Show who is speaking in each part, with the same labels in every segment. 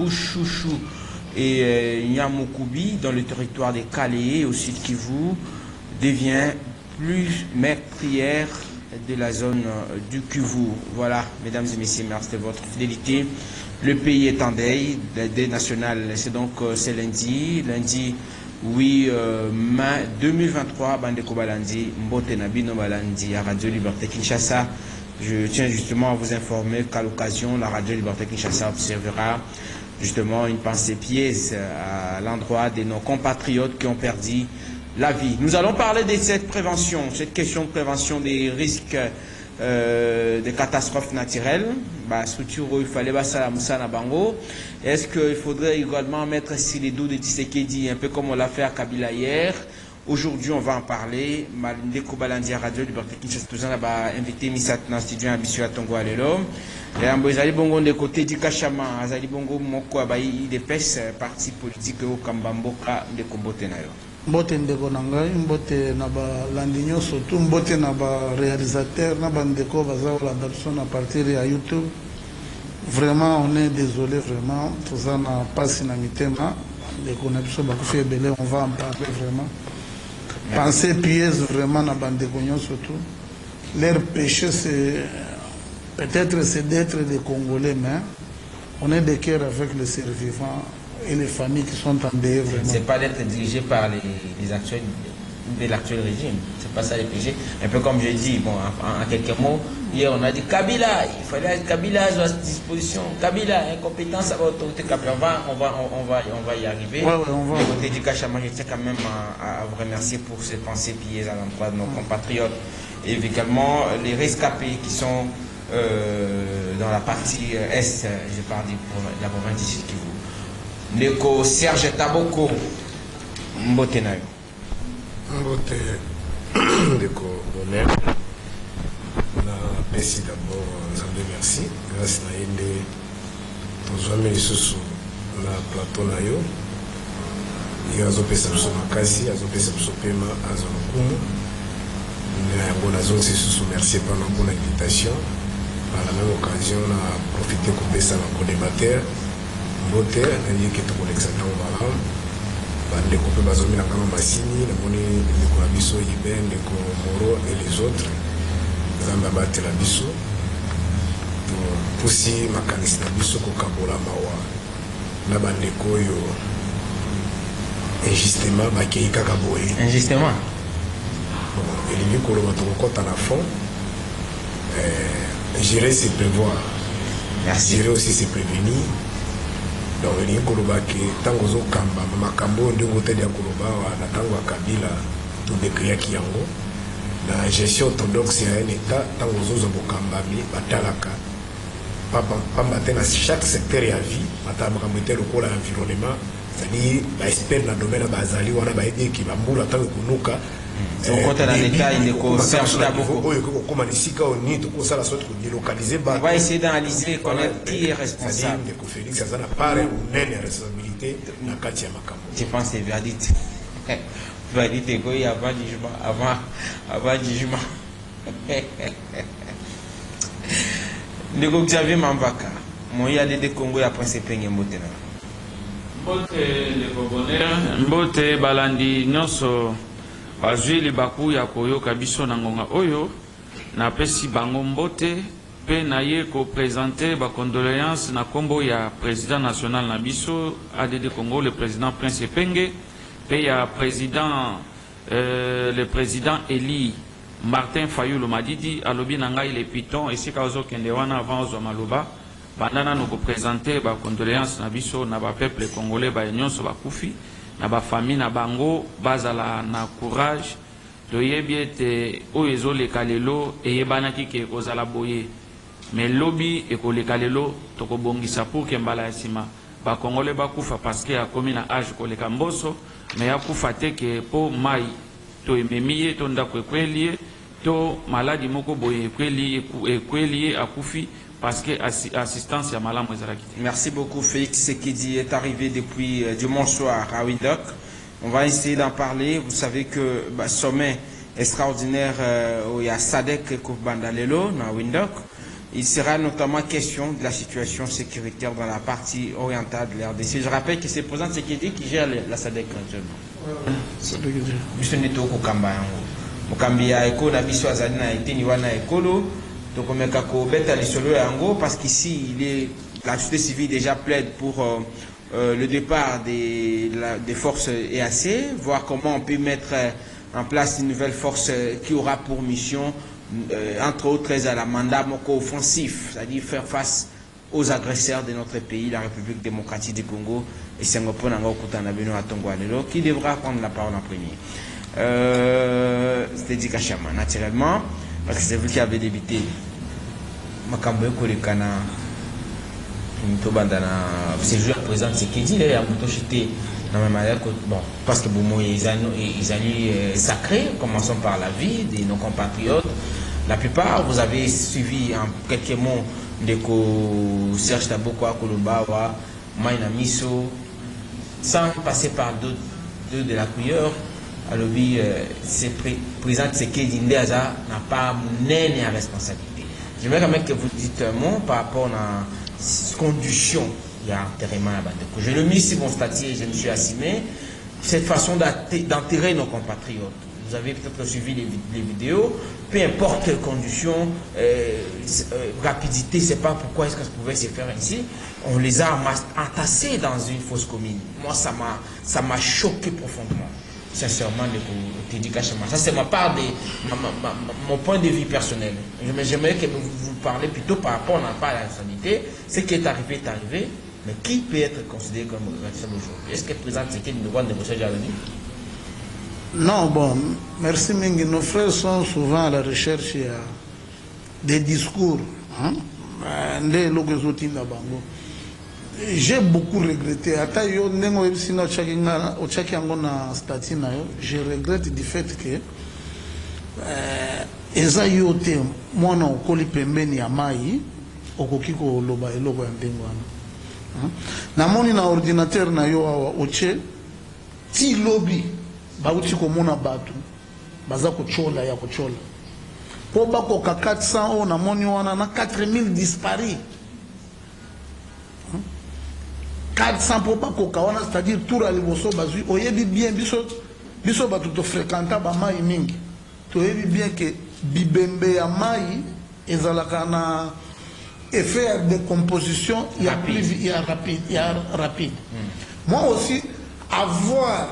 Speaker 1: Bouchouchou et Nyamukubi dans le territoire des Calais au sud Kivu devient plus meurtrière de la zone du Kivu. Voilà, mesdames et messieurs, merci de votre fidélité. Le pays est en deuil, le deuil national, c'est donc c'est lundi 8 mai 2023, Bandeko Balandi, Mbote Nabino Balandi, à Radio Liberté Kinshasa. Je tiens justement à vous informer qu'à l'occasion, la Radio Liberté Kinshasa observera justement une pensée pièce à l'endroit de nos compatriotes qui ont perdu la vie. Nous allons parler de cette prévention, cette question de prévention des risques des catastrophes naturelles. Structure il fallait bango. Est-ce qu'il faudrait également mettre sur les dos de Tshisekedi, un peu comme on l'a fait à Kabila hier? Aujourd'hui, on va en parler. Malindeko Balandi Radio Liberté Kinshasa, tout ça va inviter Misat dans le studio à Bissou à Tongo à Lelo. Et en Bozali Bongo de côté du Kachama, Azali Bongo Moko Abayi Idepes, parti politique au Kambamboka de Kombotenayo.
Speaker 2: Mbote ndeko nangai, mbote na ba landinyo surtout, mbote na ba réalisateur, na ba ndeko baza la d'adoption à partir de YouTube. Vraiment, on est désolé, vraiment, tout ça n'a pas sinamité, les connexions, on va en parler vraiment. Penser pièce vraiment na bande de surtout. Leur péché, c'est peut-être c'est d'être des Congolais, mais on est de cœur avec les survivants et les familles qui sont en deuil.
Speaker 1: C'est pas d'être dirigé par les actuels de l'actuel régime. C'est pas ça les péchés. Un peu comme je dis, bon, en quelques mots, hier on a dit Kabila, il fallait Kabila à cette disposition. Kabila, incompétence à l'autorité Kabila. On va y arriver.
Speaker 2: Ouais, on va.
Speaker 1: Du côté du Kachama, je tiens quand même à vous remercier pour ces pensées pieuses à l'endroit de nos compatriotes. Et également les rescapés qui sont dans la partie est, je parle de la province du Sud Kivu. Neko Serge Taboko, Mbotenayo.
Speaker 3: Mbote Ndeko Bonheur. Merci d'abord, Zambé, merci. Grâce à Yende, Tozwame Lisusu, la plateau Nayo. Il y a Zopé Samson Makasi, Zopé Samson Pema, Azonokumu. Bon, Azon Lisusu, merci pour l'invitation. Par la même occasion, on a profité pour baisser un co-débatteur. Mbote, on a dit que tout le monde est en valeur. Ndeko pe bazomi na kama masini na moni ndeko na biso yibe ndeko moro et les autres zamba batela biso to pusi makanisi na biso ko kabola mawa na bandeko yo injustement bakei kaka boye
Speaker 1: injustement
Speaker 3: bon elingi koloba to kota na fond gérer c'est prévoir, gérer aussi c'est prévenir. Donc il y a que tango zo kamba makambo ndio côté ya koloba na tango Kabila to décrire kiango la gestion orthodoxe ya un état tango zo bokamba mi batalaka papa matena chaque secteur ya vie mata makambo te lokola environnement c'est-à-dire ba expert na domaine bazali wana ba aider ki bambula tango kunuka
Speaker 1: on compte dans l'état il est Serge Taboko
Speaker 3: comment ici quand on est tout ça la sorte de délocaliser
Speaker 1: on va essayer d'analyser connaître qui est responsable
Speaker 3: de Félix ça n'a pas une responsabilité na kati ya makambo
Speaker 1: je pense c'est verdict verdict quoi il y a pas jugement avant jugement Ndeko Xavier Mambaka moya de Congo ya principe ngembotena
Speaker 4: Mbote Ndeko Bonheur Mbote balandi nyonso bazwi libaku ya koyoka biso na ngonga oyo na pesi bango mbote pe na ye ko présenter ba condoléances na kombo ya président national na biso ADD Congo le président Prince Epenge pe ya président le président Eli Martin Fayulu Madidi alobi na ngai le piton esika ozo kende wana avant ozo maloba bandana no ko présenter ba condoléances na biso na ba peuple congolais ba nyonso ba kufi na ba famille na bango bazala na courage to yebiete oyezo le kalelo eyebanaki ke kozala boye mais lobby ekoleka lelo to ko bongisa pour ke mbala ya sima ba congolais ba kufa parce que akomi na âge koleka mboso mais akufa te ke po mai to ememiye to ndako ekwelie to maladi moko boye ekwelie akufi parce que assistance à Malam Rezaraki.
Speaker 1: Merci beaucoup Félix Sekedi est arrivé depuis dimanche soir à Windhoek. On va essayer d'en parler. Vous savez que sommet extraordinaire où il y a Sadek et Koufbandalelo à Windhoek. Il sera notamment question de la situation sécuritaire dans la partie orientale de l'RDC. Je rappelle que c'est le président Tshisekedi qui gère la SADC actuellement. Biso neto ko kamba yango. Mokambi ya eko na biso azali na eteni wana ekolo. Donc on met kako beta les solo yango parce qu'ici la société civile déjà plaide pour le départ des forces EAC, voir comment on peut mettre en place une nouvelle force qui aura pour mission entre autres à la mandat moko offensif, c'est-à-dire faire face aux agresseurs de notre pays, la République démocratique du Congo et Singapore qui devra prendre la parole en premier. C'était dit Kachama, naturellement, parce que c'est vous qui avez débuté. Makambo Kolekana, c'est juste le président Tshisekedi, il y a bon, parce que bon, ils allaient sacrés, commençons par la vie de nos compatriotes. La plupart, vous avez suivi en quelques mots de Serge Tabokwa, Kolomba, Maïna Miso, sans passer par deux de la cuillère. Alors, c'est président Tshisekedi n'a pas mené à responsabilité. J'aimerais quand même que vous dites un mot par rapport à la condition. Il y a enterrement à Bandeko. Je le mis sur mon statut et je me suis assumé cette façon d'enterrer nos compatriotes. Vous avez peut-être suivi les vidéos, peu importe les conditions, rapidité, c'est pas pourquoi est-ce que ça pouvait se faire ainsi. On les a entassés dans une fosse commune. Moi, ça m'a choqué profondément, sincèrement, le Tédikachama. Ça, c'est ma part mon point de vue personnel. J'aimerais que vous parlez plutôt par rapport à la sanité. Ce qui est arrivé, mais qui peut être considéré comme responsable aujourd'hui? Est-ce que le président Tshisekedi doit négocier à l'avenir?
Speaker 2: Non, bon, merci Mengi. Nos frères sont souvent à la recherche des discours. J'ai beaucoup regretté. Je regrette du fait que eza yote mwana okoli pembeni ya mai okoki koloba eloko ya ndenge wana. Namoni na ordinateur na yo awa oche ti lobby bauti komona batu baza kochola ya kochola po bakoka 400 o namoni wana na 4000 disparu 400 po bakoka wana, c'est-à-dire tour à liboso bazui oyebi bien biso batu to fréquenta ba mai mingi toyebi bien que bibembe ya mai ezalaka na effet de composition rapide. Moi aussi avoir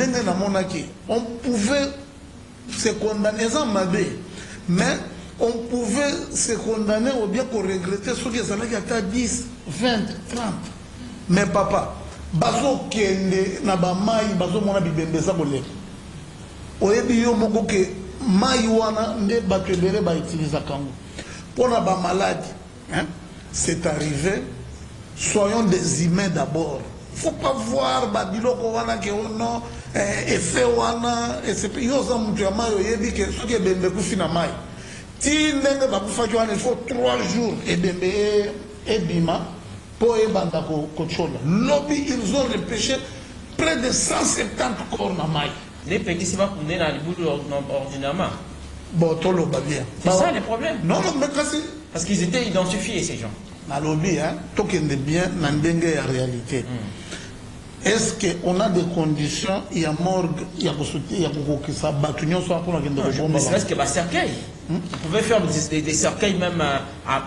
Speaker 2: on pouvait se condamner sans mabé, mais on pouvait se condamner ou bien qu'on regrettait ceux qui étaient à 10, 20, 30. Mais papa, bazo kende na ba mai bazo mona bibembe za bolé. Oyebi yo moko ke mai wana nde bato ebele ba utiliser kango. Pour na ba malade, hein, c'est arrivé. Soyons des humains d'abord. Faut pas voir babiloko wana ke ono effet wana et c'est yo za mutu ya mai oyebi ke soki ebembe kufina mai. Ti ndenge ba kufa wana il faut 3 jours ebembe ebima. Pour ebanda kochola. Lobby, ils ont repêché près de 170 corps na mai.
Speaker 1: Les petits, c'est pas pour venir dans le bout ordinairement.
Speaker 2: Bon, tout le bien.
Speaker 1: C'est ça le problème.
Speaker 2: Non, non, mais
Speaker 1: parce qu'ils étaient identifiés, ces gens.
Speaker 2: Dans le lobby, hein, tout qui est bien, dans la réalité. Est-ce qu'on a des conditions, il y a morgue, il y a beaucoup qui ça battu, soit pour la guerre de bombe.
Speaker 1: Mais c'est que cercueil. Vous pouvez faire des cercueils même à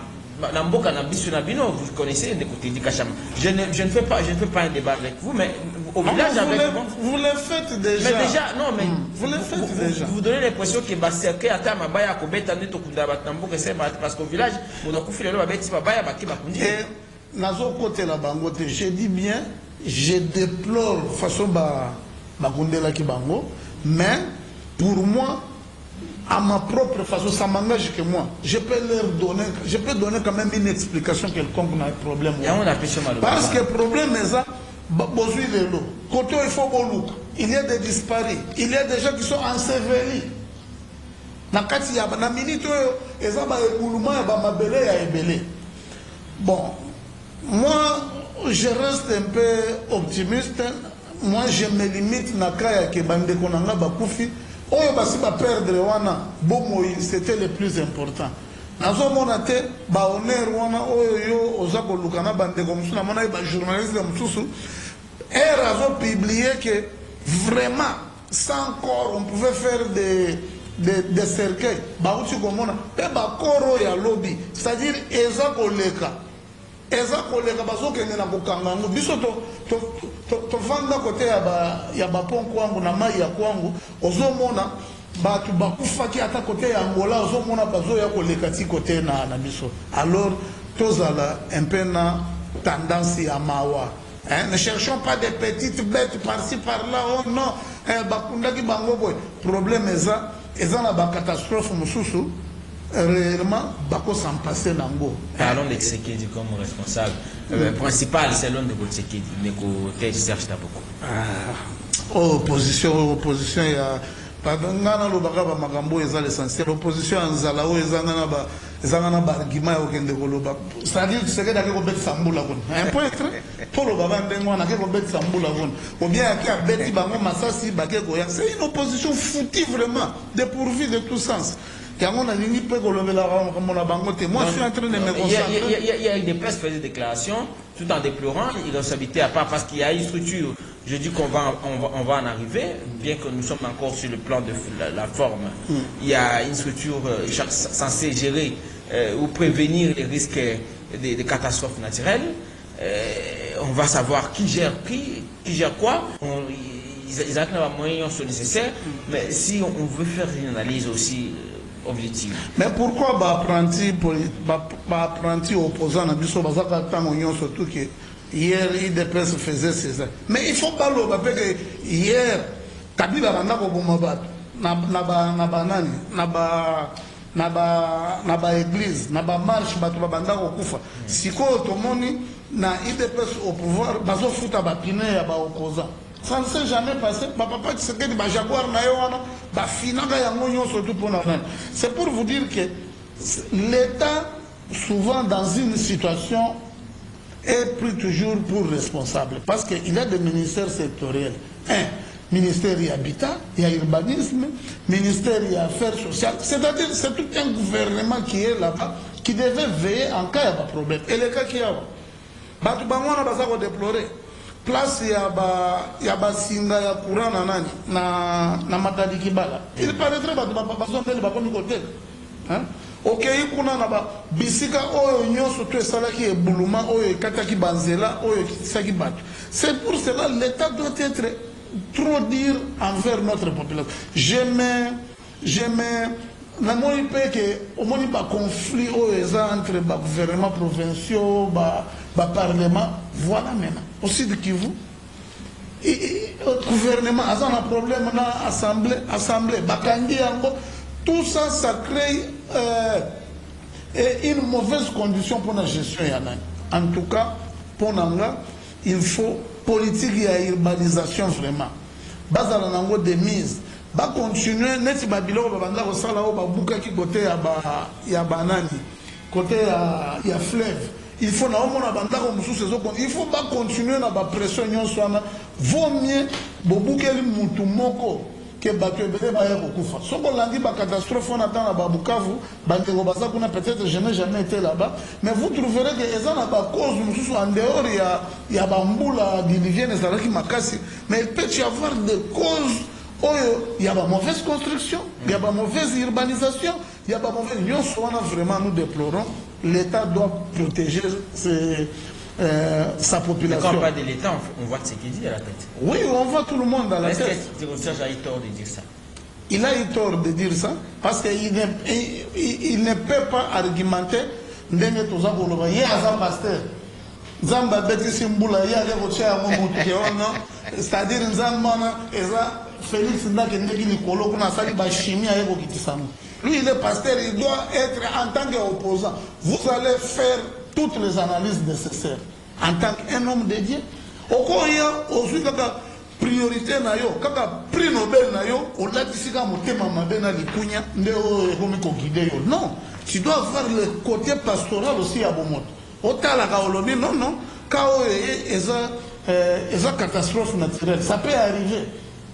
Speaker 1: vous connaissez les côtés du Kachama. Je ne fais pas un débat avec vous, mais au village
Speaker 2: vous le faites déjà.
Speaker 1: Mais déjà, non, mais
Speaker 2: vous le faites déjà.
Speaker 1: Vous donnez l'impression que cercueil à Tama Baya Kobeta Neto Kundabatambo, parce qu'au village, on a coupé le lot avec Baya Baki Bakundi.
Speaker 2: Et Nazo côté la bangote, je dis bien, je déplore façon Bakundela Kibango, mais pour moi, à ma propre façon, ça m'engage que moi. Je peux donner quand même une explication quelconque dans le problème. Parce que le problème est ça, côté il faut il y a des disparus, il y a des gens qui sont ensevelis. Bon, moi, je reste un peu optimiste. Moi, je me limite à Kaya Kebande Konanga Bakoufi. C'était le plus important. nazomona te bahonneur wana oyo yo oza koluka na bandeko mosusu namona ye bajournaliste mosusu ere azopublie que vraiment sans corps on pouvait faire des cercueils bauti komona mpe bakoro oyo alobi c'est-à-dire eza koleka bazokende na kokanga yango biso tovanda kote ya baponko yangu na mai ya kwangu ozomona bato bakufaki ata kote ya Angola ozomona bazoya koleka ti kote na biso alors tozala un peu na tendance ya mawa. Ne cherchons pas des petites bêtes par-ci par-là, oh non, bakundaki bango boy. Problème eza na ba catastrophe mususu réellement bako s'en passer nango.
Speaker 1: Parlons de Tshisekedi comme responsable principal, c'est l'homme de Tshisekedi, mais côté Serge Taboko.
Speaker 2: Opposition il y a ngana lo baka ba makambo eza l'essentiel. Opposition nzala o ezanga ba argument ya okende koloba. C'est-à-dire Tshisekedi akeko bet sambula kon. Un point très polo baba ndengo na akeko bet sambula kon. Ou bien aki abeti bango masasi bakeko ya. C'est une opposition foutue vraiment, dépourvue de tout sens. Moi, je suis en train de me concentrer.
Speaker 1: Il y a eu des presses qui faisaient des déclarations tout en déplorant l'irresponsabilité à part parce qu'il y a une structure. Je dis qu'on va en arriver, bien que nous sommes encore sur le plan de la forme. Il y a une structure censée gérer ou prévenir les risques des catastrophes naturelles. On va savoir qui gère quoi. Ils ont les moyens nécessaires, mais si on veut faire une analyse aussi objective.
Speaker 2: Mais pourquoi apprenti opposant à Bissot Bazaka Tango surtout que hier IDPS faisait ces actes. Mais il faut pas le parce que hier Kabila Randa Kobumabat naba église naba marche batu babanda kokufa siko otomoni na IDPS au pouvoir bazo futa ba pine ya ba opposant. Ça ne s'est jamais passé. Papa Tshisekedi ba jaguar na yo wana ba finanga yango nyonso tout pour na. C'est pour vous dire que l'État souvent dans une situation est pris toujours pour responsable parce qu'il y a des ministères sectoriels. Ministère de l'Habitat, il y a l'urbanisme, ministère des Affaires sociales. C'est-à-dire c'est tout un gouvernement qui est là-bas qui devait veiller en cas de problème. Et les cas qui y a, batu bangwana bazako déplorer. Place ya ba singa ya courant na nani na Matadi Kibala. Il paraîtrait batu bazondeli bakomi côté. Hein? OK, kuna na ba bisika oyo nyonso to esalaki ebuluma oyo kataki banzela oyo kisaki batu. C'est pour cela l'État doit être trop dire envers notre population. J'aime la moni pe que au moni pas conflit entre les gouvernements provinciaux, parlement, voilà maintenant. Aussi de Kivu, gouvernement a un problème dans assemblée, tout ça, ça crée une mauvaise condition pour la gestion. En tout cas, pour Nanga, il faut politique et urbanisation vraiment. Bazala nango de mise. Ba continuer net ba biloko ba banda ko sala o ba buka ki côté ya banani, côté ya fleuve. Il faut na omona banda ko mususu zo il faut ba continuer na ba pression nyonso na vaut mieux bobukeli mutu moko que bato ebele ba yako kufa. Soko landi ba catastrophe on attend na ba Bukavu, bande ko baza kuna peut-être je n'ai jamais été là-bas, mais vous trouverez que eza na ba cause mususu en dehors ya ba mbula division ezalaki makasi, mais il peut y avoir des causes. Il y a une mauvaise construction, il y a une mauvaise urbanisation, il y a une mauvaise... Nous, vraiment, nous déplorons. L'État doit protéger sa population.
Speaker 1: Mais quand on parle de l'État, on voit Tshisekedi à la tête.
Speaker 2: Oui, on voit tout le monde à la tête.
Speaker 1: Est-ce que Serge a eu tort de dire ça?
Speaker 2: Il a eu tort de dire ça parce qu'il ne peut pas argumenter ndenge toza koloba ye aza pasteur. Nzamba beti simbula ye ale ko tia mo mutu ke ono, c'est-à-dire nzamba eza Félix Ndakendeki Nikolo kuna sali ba chimie ayeko kitisango. Lui il est pasteur, il doit être en tant qu'opposant. Vous allez faire toutes les analyses nécessaires en tant qu'un homme de Dieu. Okoya osu kaka priorité na yo, kaka prix Nobel na yo, on l'a dit ka motema mabe na likunya nde o ekomi ko guider yo. Non, tu dois avoir le côté pastoral aussi à Bomoto. Otala ka olobi non, ka o eza catastrophe naturelle, ça peut arriver.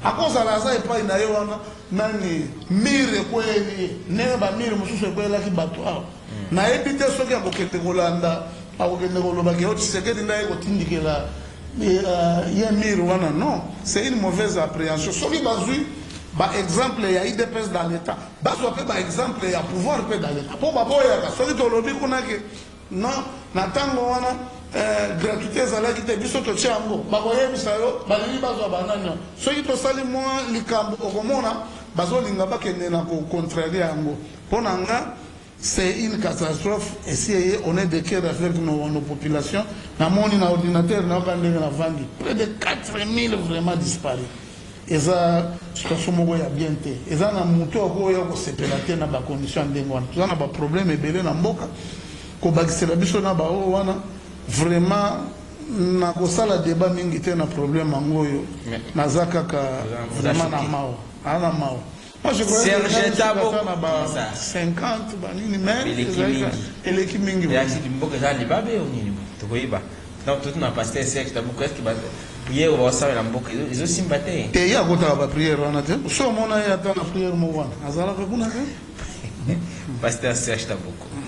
Speaker 2: akozala aza epai na ye wana nani mire ekweli ndenge bamire mosusu ekwelaki bato awa nayebi te soki akokende kolanda akokende kolobaki o Tshisekedi nda ye kotindikela ye mire wana non c'est une mauvaise appréhension soki bazwi exemple ya IDPS dans l'état bazwa mpe exemple ya pouvoir mpe dans l'état mpo baboyaka soki tolobi kuna ke non na ntango wana gratuité ezalaki te biso totie yango bakoyebisa yo balingi bazwa banani soki tosali mwa likambo okomona bazolinga bakende na kocontrarie yango mpo na nga c'est une catastrophe et on est de cœur avec nos populations namoni na ordinateur nayoka ndenge na vangi près de 4000 vraiment disparus eza situation moko ya bien te eza na moto okoya kosepela te na bacondition ya ndenge wana toza na baproblème ebele na mboka kobakisela biso na bao wana vraiment na kosala débat mingi te na problème yango oyo naza kaka vraiment na mao ana mao moi je crois que na ba 50 banini mais eleki mingi
Speaker 1: ya si mboka za libabe onini tokoyiba donc tout na pasteur Serge Tabou est-ce que ba prière au ça la mboka izo sympathie
Speaker 2: te ya kota ba prière wana te so mona ya ta na prière mo wana azala ka kuna te
Speaker 1: pasteur Serge Tabou.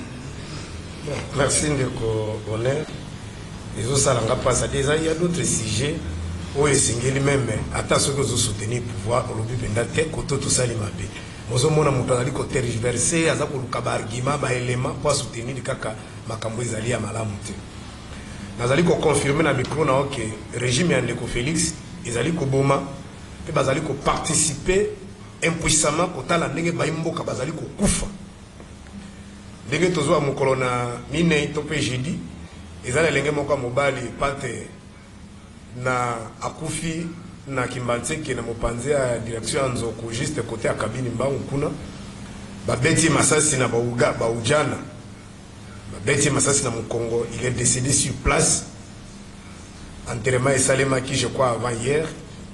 Speaker 3: Merci de connaître. Les autres salanga passent déjà. Il y a d'autres sujets où les singles même attendent ceux qui ont soutenu le pouvoir au lobby pendant que tout ça les mabé. Moi je m'en montre dans côté tergiversé, à ça pour le cabarguima, bah élément pour soutenir le caca, ma camboise alliée à malamute. Nous allons confirmer dans le micro que le régime de Félix, ils allaient Boma, et ils allaient participer impuissamment à la nègre baimbo, ils allaient Koufa. Ndenge tozwa mokolo na mine to pe jeudi ezala lenge moko mobali pate na akufi na Kimbantseke na mopanzi ya direction ya Nzoko juste côté ya kabini mbangu kuna babeti masasi na baujana babeti masasi na Mukongo. Il est décédé sur place. Enterrement et Salema qui je crois avant hier,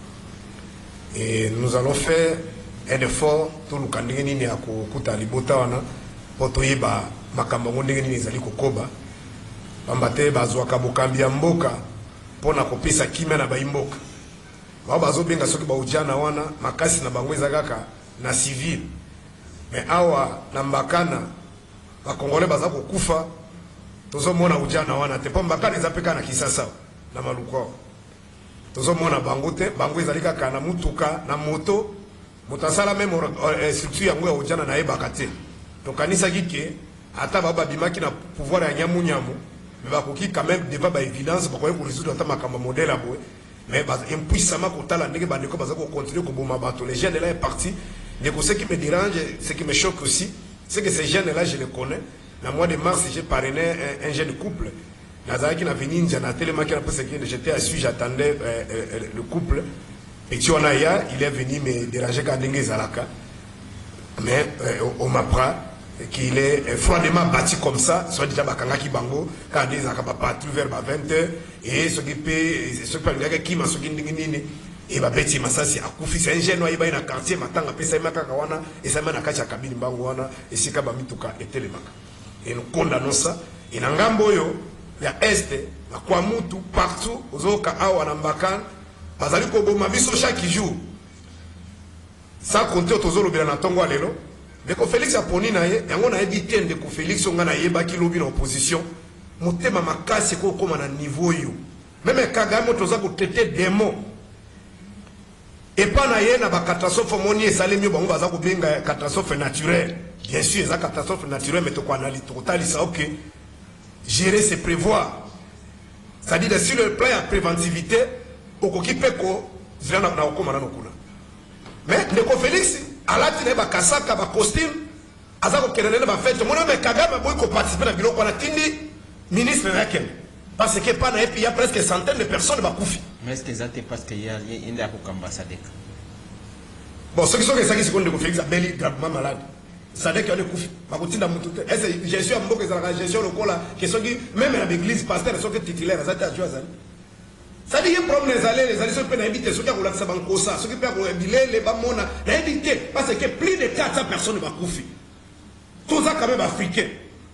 Speaker 3: et nous allons faire un effort tout le kandenge nini ya kukuta libota wana potoyeba makambo ndenge nini ezali kokoba pambate bazwaka bokambi ya mboka pona kopesa kimia na baimboka bao bazobenga soki baujana wana makasi na bango ezakaka na civil mais awa na mbakana bakongole baza kokufa tozomona ujana wana te po mbakana ezapeka na Kisasa na Maluko tozomona bango te bango ezali kaka na mutuka na moto mutasala même structure yango ya ujana na ebaka te. Donc, kanisa kike ata baba bimaki na pouvoir ya nyamu nyamu mais bakoki quand même devant ba évidence bakoye ko résoudre ata makamba modèle aboye mais bas impuissamment kotala ndenge bandeko baza ko continuer ko boma bato. Les jeunes là est parti. Ce qui me dérange, ce qui me choque aussi, c'est que ces jeunes là je les connais. Le mois de mars j'ai parrainé un jeune couple. Nazaraki na venu na tellement qu'il a pensé que j'étais assis, j'attendais le couple et Tionaya il est venu me déranger quand ndenge zalaka mais on m'apprend qu'il est froidement bâti comme ça, soit déjà bakangaki bango, quand des akabapa tout vers 20h, et ce qui peut, ce qui m'a soki ndingini, et ba beti masasi akufi, c'est un jeune noyé na quartier, matanga pesa imaka kawana, et ça m'a nakacha kabini bango wana, et si kaba mituka et telemaka. Et nous condamnons ça, et n'angambo yo, ya este, la kwamutu, partout, ozoka awa nambakan, bazali kobo mabiso chaque jour. Ça compte autour de la tongo alelo. Mais quand Félix a poni na ye, yango na yebi tende ko Félix on na yeba ki lobi na opposition. Motema makasi ko koma na niveau yo. Même Kagame toza ko traiter démon. Et pas na ye na ba catastrophe moni esale mio bango baza ko benga catastrophe naturelle. Bien sûr, ça catastrophe naturelle mais to ko analyse total ça OK. Gérer c'est prévoir. Ça dit que sur le plan de préventivité, okoki peko zana na okoma na nokuna. Mais le Félix à la tine ba kasaka ba costume azako kelele ba fête mon mais Kagame boy ko participer na biloko na tindi ministre nakem parce que pas na il y a presque centaines de personnes ba kufi.
Speaker 1: Mais est-ce que ça t'est parce qu'il y a inda ko ambassadeur.
Speaker 3: Bon ce qui sont que ça qui seconde de Félix a beli gravement malade. Ça dès qu'il y a kufi ba kotinda mutu te. Est-ce que je suis à mboka za gestion lokola que ce qui même à l'église pasteur sont titulaires za ta joazali. Ça dit un problème les allées sont peine inviter ceux qui ont l'accès banco ça ceux qui peuvent biler les bamona inviter parce que plus de 400 personnes va couper tout ça quand même africain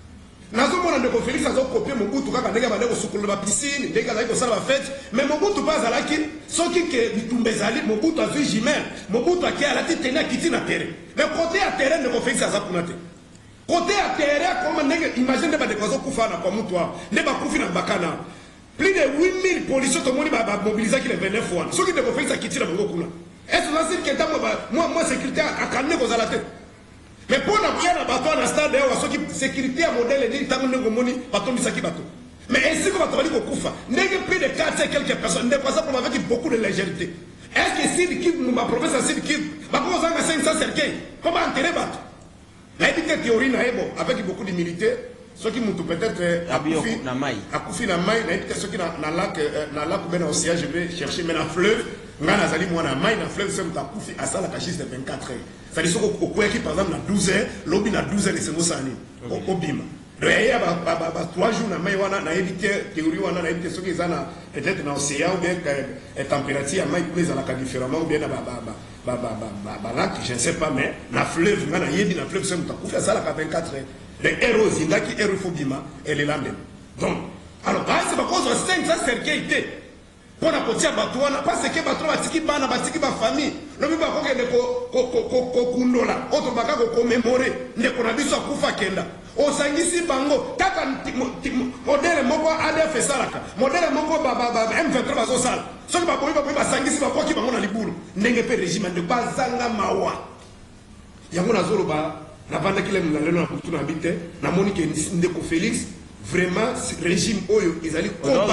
Speaker 3: nazomona ndeko Félix azokopie Mobutu kaka ndenge bande kosukula ba piscine ndenge azali kosala ba fête mais Mobutu pas alaki soki ke bitumba ezali Mobutu azwi jimel Mobutu aki alati tena kiti na terrain mais côté à terrain ndeko Félix azakuna te côté à terrain comme ndenge imagine ndeba ndeko azokufa na kwa mutu ndeba kufi na bakana plus de 8000 policiers to moni ba mobiliser ki le 29 fois soki ndeko Félix akiti na bango kuna est-ce que c'est que moi sécurité akane kozala te. Mais pour la première bateau dans stade de sécurité à modèle ni tango ngo moni bateau misaki bateau. Mais ainsi que bateau bali ko kufa, n'est plus de 4 et quelques personnes, n'est pas ça pour avec beaucoup de légèreté. Est-ce que si l'équipe nous ma professeur si l'équipe ba ko zanga 500 cercueils, comment enterrer bateau? La théorie na ebo avec beaucoup de militaires, ceux qui mutu peut-être akufi na mai na été ceux qui na lac ben océan je vais chercher mais na fleuve ngana zali mwana mai na fleuve c'est mutakufi asala kashis de 24 heures. Ça dit soko okoyaki par exemple na 12 heures lobi na 12 heures et c'est mosani obima donc il y a 3 jours na mai wana na éviter théorie wana na éviter soki ezana peut-être na océan ou bien température ya mai plus à la différemment ou bien na lac je ne sais pas mais na fleuve ngana yebi na fleuve c'est mutakufi asala ka 24 heures les héros zindaki héros fobima et les landem donc alors c'est pas cause de 5 cercueils pour la potia batouana parce que batouana batiki bana batiki ba famille no biba ko kende ko kundola autre baka ko commémorer ndeko na biso akufa kenda o sangisi bango kaka modèle moko ADF salaka modèle moko M23 bazo sala so ba boyi ba sangisi ba koki bango na libulu ndenge pe régime de bazanga mawa yango na zolo ba na banda kile mlalelo na kutu na bite na moni ke ndeko Félix vraiment régime oyo ezali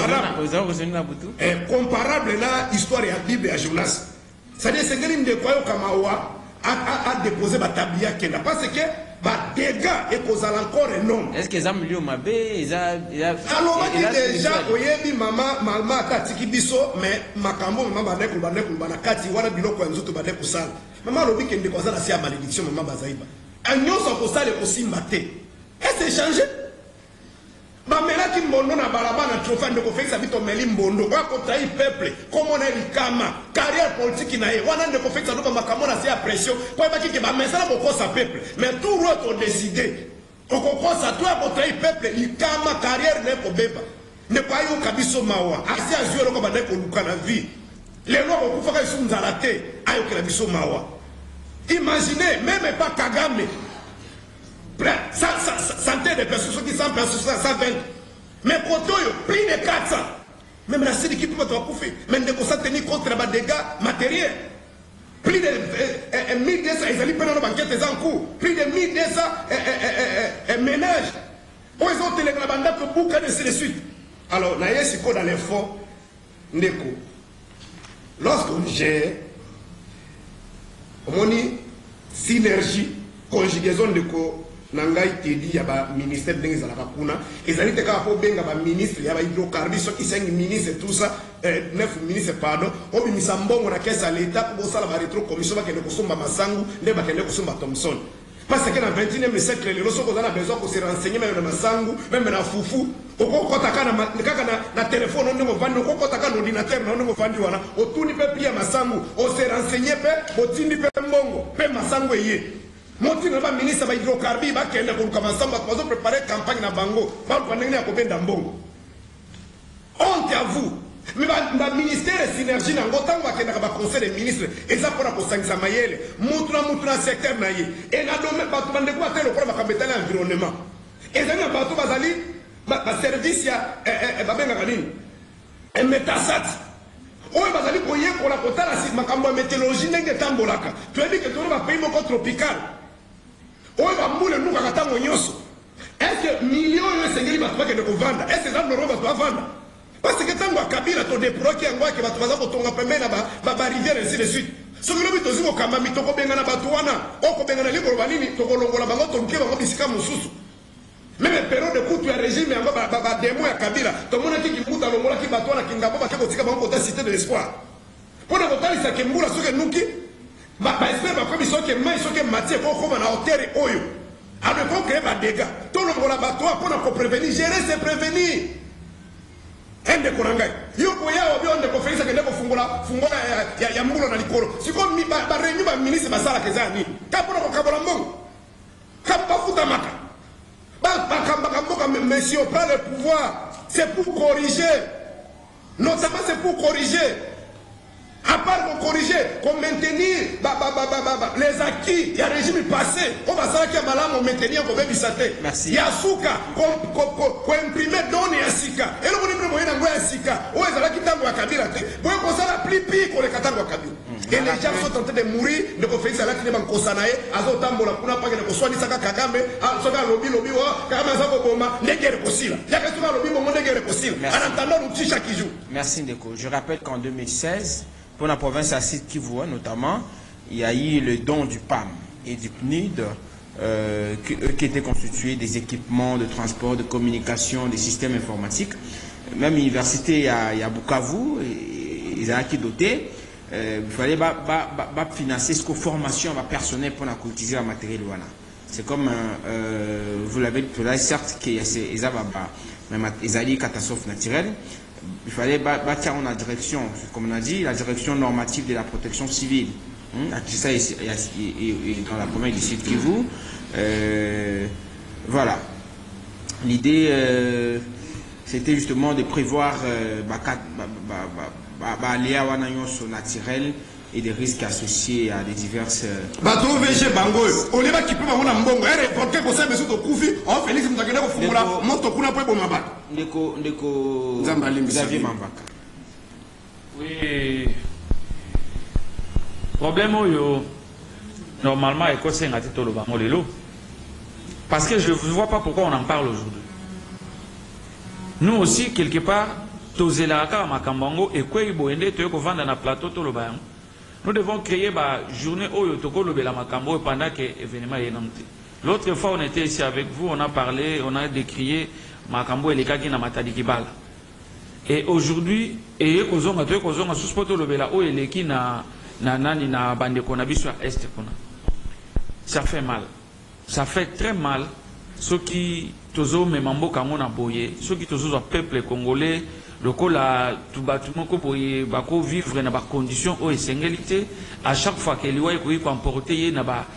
Speaker 3: comparable na histoire ya Bible ya Jonas. C'est-à-dire c'est que ndeko yo kamawa a déposé ba tabia kenda parce que ba dégâts et kozala encore non.
Speaker 1: Est-ce que ça milieu mabe
Speaker 3: alors déjà oyebi mama tatiki biso mais makambo mama bandeko bana kati wana biloko ya nzoto bandeko sala mama lobi kende kozala si ya malédiction mama bazaiba anyoso ko sala ko simbate est-ce changé ba melaki mbondo na balabana trophée ndeko Félix abito meli mbondo kwa kotai peuple comme on a likama carrière politique na ye wana ndeko Félix aloba makambo na sia pression kwa baki ke ba mesala ko kosa peuple mais tout l'autre décidé ko kosa toi kotai peuple likama carrière ne ko beba ne pas yo kabiso mawa asi azio ko ba ndeko luka na vie les lois ko kufa ka sunzala te ayo ke biso mawa imaginez même pas Kagame centaines de personnes, qui 100 personnes, 120. Mais pour tout, plus de 400. Même la série qui peut être coupée. Même de ça tenir contre les dégâts matériels. Plus de 1200, ils allaient prendre la banquette en cours. Plus de 1200 ménages. Ils ont télé la bande pour boucler de suite. Alors, là, il y a dans les fonds. Lorsqu'on gère, on a une synergie, conjugaison de co. Nangai tedi ya ba ministère ndenge za la kuna ezali te ka po benga ba ministre ya ba hydrocarbures soki 5 ministres tout ça 9 ministres pardon obi misambongo na kesa l'état pour sala ba rétro commission ba kende kosomba masangu nde ba kende kosomba Thomson parce que dans 21e siècle les loso kozana besoin ko se renseigner même na masangu même na fufu okokota kana kaka na téléphone ndenge vandi okokota kana ordinateur na ndenge vandi wana otuni pe pia masangu o se renseigner pe otindi pe mbongo pe masangu eye Monti na ba ministre ba hydrocarbures ba kende ko kamasamba ko préparer campagne na bango ba ko ndenge ya ko benda mbongo. Honte à vous. Mais ba ministère synergie na ngotango ba kende ba conseil des ministres et ça pour la sangisa mayele mutra secteur na ye et na dome ba to bande ko atelo ko ba kambetana environnement. Et ça na ba to bazali ba service ya ba benga kanini. Et metasat. Oye bazali ko ye ko la kotala si makambo météorologie ndenge tambolaka. Tu as dit que tu vas pays moko tropical. Oye bambule nuka katango nyoso. Est-ce que millions de sengeli ba twake de kovanda? Est-ce que ça no roba to avanda? Parce que tango Kabila to déployer ki angwa ke ba twaza ko tonga pembe na ba rivière ainsi de suite. So que lobi tozi ko kamba mitoko benga na batu wana, oko benga na liboro banini to kolongola bango to luke bango bisika mususu. Même période de coup tu as régime yango ba demo ya Kabila, to mona ki kimuta longola ki batu wana kingabo ba ke ko tika bango ko ta cité de l'espoir. Pour ne pas ça que mbula so que nuki ba espère ba comme so que mai so que matie ko ko na hauteur oyo. Avec quoi créer des dégâts. Tout le monde là-bas, pour prévenir, gérer, c'est prévenir. Ende Korangai. Yo koya obi onde ko Félix akende ko fungola ya mbulo na likolo. Siko mi ba renew ba ministre basala kezani. Kapona ko kabola mbongo. Kapa futa maka. Ba kamba kamboka si on prend le pouvoir, c'est pour corriger. Notamment, c'est pour corriger. À part de corriger, qu'on maintenir les acquis, il y a un régime passé. On va savoir qu'il y a malade, on maintenir, on va
Speaker 1: merci.
Speaker 3: Il y a Souka, qu'on imprimer donner à Sika. Et le monde est en Sika. On est là qui t'a à Kabila. Vous avez posé la plus pire qu'on les Katanga Kabila. Et les gens sont en train de mourir, de faire ça là qui n'est pas Kosanae, Azotambola, pour n'a pas que soit ni Saka Kagame, Soka Lobi, Kagame Zaboboma, Negere Kosila. Il y a que Soka Lobi, mon Negere Kosila. En attendant, nous tue chaque jour.
Speaker 1: Merci Ndeko. Je rappelle qu'en 2016, pour la province à Sud Kivu notamment, il y a eu le don du PAM et du PNUD qui étaient constitués des équipements de transport, de communication, des systèmes informatiques. Même l'université, il y a Bukavu, ils ont acquis doté. Il fallait financer ce que formation personnelle pour utiliser le matériel. C'est comme, vous l'avez dit, certes, qu'il y a des catastrophes naturelles. Il fallait bâtir en direction, comme on a dit, la direction normative de la protection civile. Ça, dans la province du Sud Kivu. Voilà. L'idée, c'était justement de prévoir les naturels et des risques associés à des diverses... Xavier Mambaka.
Speaker 4: Oui. Problème, normalement, parce que je ne vois pas pourquoi on en parle aujourd'hui. Nous aussi, quelque part, nous devons créer une journée pendant que l'événement est nommé. L'autre fois, on était ici avec vous, on a parlé, on a décrié Makambo et les cas qui n'ont pas dit. Et aujourd'hui, ça fait mal. Ça fait très mal. Ceux qui sont ceux qui sont peuple congolais, le vivre dans des conditions où il à chaque fois que les gens emporté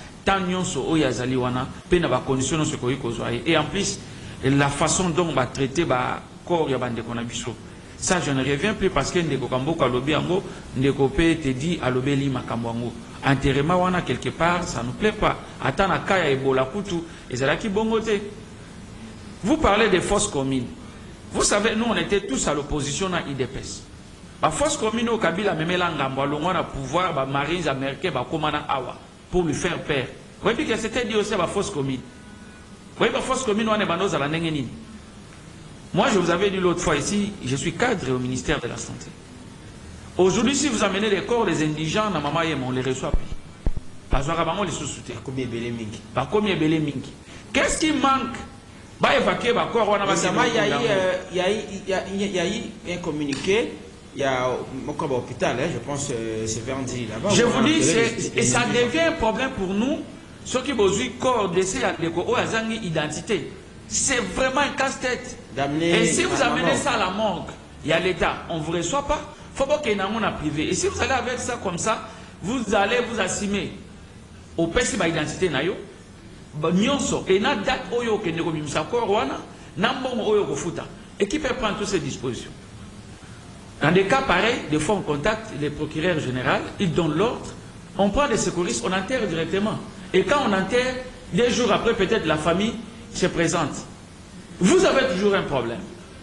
Speaker 4: et en plus la façon dont on va traiter corps ça je ne reviens plus parce que ndeko kamboka lobi yango ndeko pe te dit à lobeli makambo enterrement wana quelque part ça nous plaît pas atana kaya ebola kutu ezalaki bongote. Vous parlez des fausses communes. Vous savez, nous on était tous à l'opposition à IDPS. La fausse commune au Kabila memela ngambo longo na pouvoir ba marines américains ba komana awa pour lui faire peur. Vous voyez que c'était dit aussi la fausse commune. Vous voyez la fausse commune on est banoza la nengeni. Moi je vous avais dit l'autre fois ici, je suis cadre au ministère de la Santé. Aujourd'hui si vous amenez les corps des indigents na mama yemo on les reçoit plus. Parce que bango les sous-souté. Ba combien belé mingi. Qu'est-ce qui manque? Bah évacuer bah corps on a
Speaker 1: il y a eu un communiqué. Il y a un hôpital, je pense c'est Verdi là-bas. Je vous dis, et ça devient un problème pour nous, ceux qui ont besoin corps d'essai à identité. C'est vraiment un casse-tête. Et si vous amenez ça à la morgue, il y a l'État, on ne vous reçoit pas. Il faut pas qu'il y ait un privé. Et si vous allez avec ça comme ça, vous allez vous assumer au PC de l'identité. Et na date oyo que ne komimisa corps wana, na mbongo oyo kofuta. Et qui peut prendre toutes ces dispositions? Dans des cas pareils, des fois on contacte les procureurs généraux, ils donnent l'ordre, on prend des secouristes, on enterre directement. Et quand on enterre, 2 jours après, peut-être la famille se présente. Vous avez toujours un problème.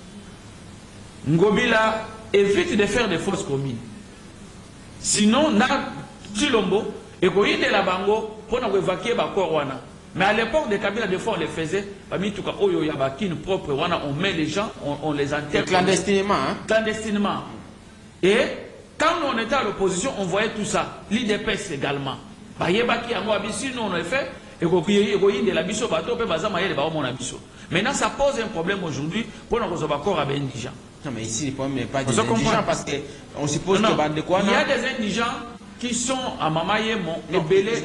Speaker 1: Ngobila évite de faire des fausses communes. Sinon, na Chilombo, et qu'on y de la bango pour nous évacuer le corps. Mais à l'époque de Kabila, des fois on les faisait, propre, on met les gens, on les enterre. Clandestinement. Hein?
Speaker 4: Clandestinement. Et quand on était à l'opposition, on voyait tout ça. L'IDPS également. Nous on le fait, maintenant ça pose un problème aujourd'hui pour nous corps avec indigents.
Speaker 1: Non mais ici le problème n'est pas des indigents parce qu'on suppose que
Speaker 4: il y a des indigents qui sont à Mamayemo, les belés,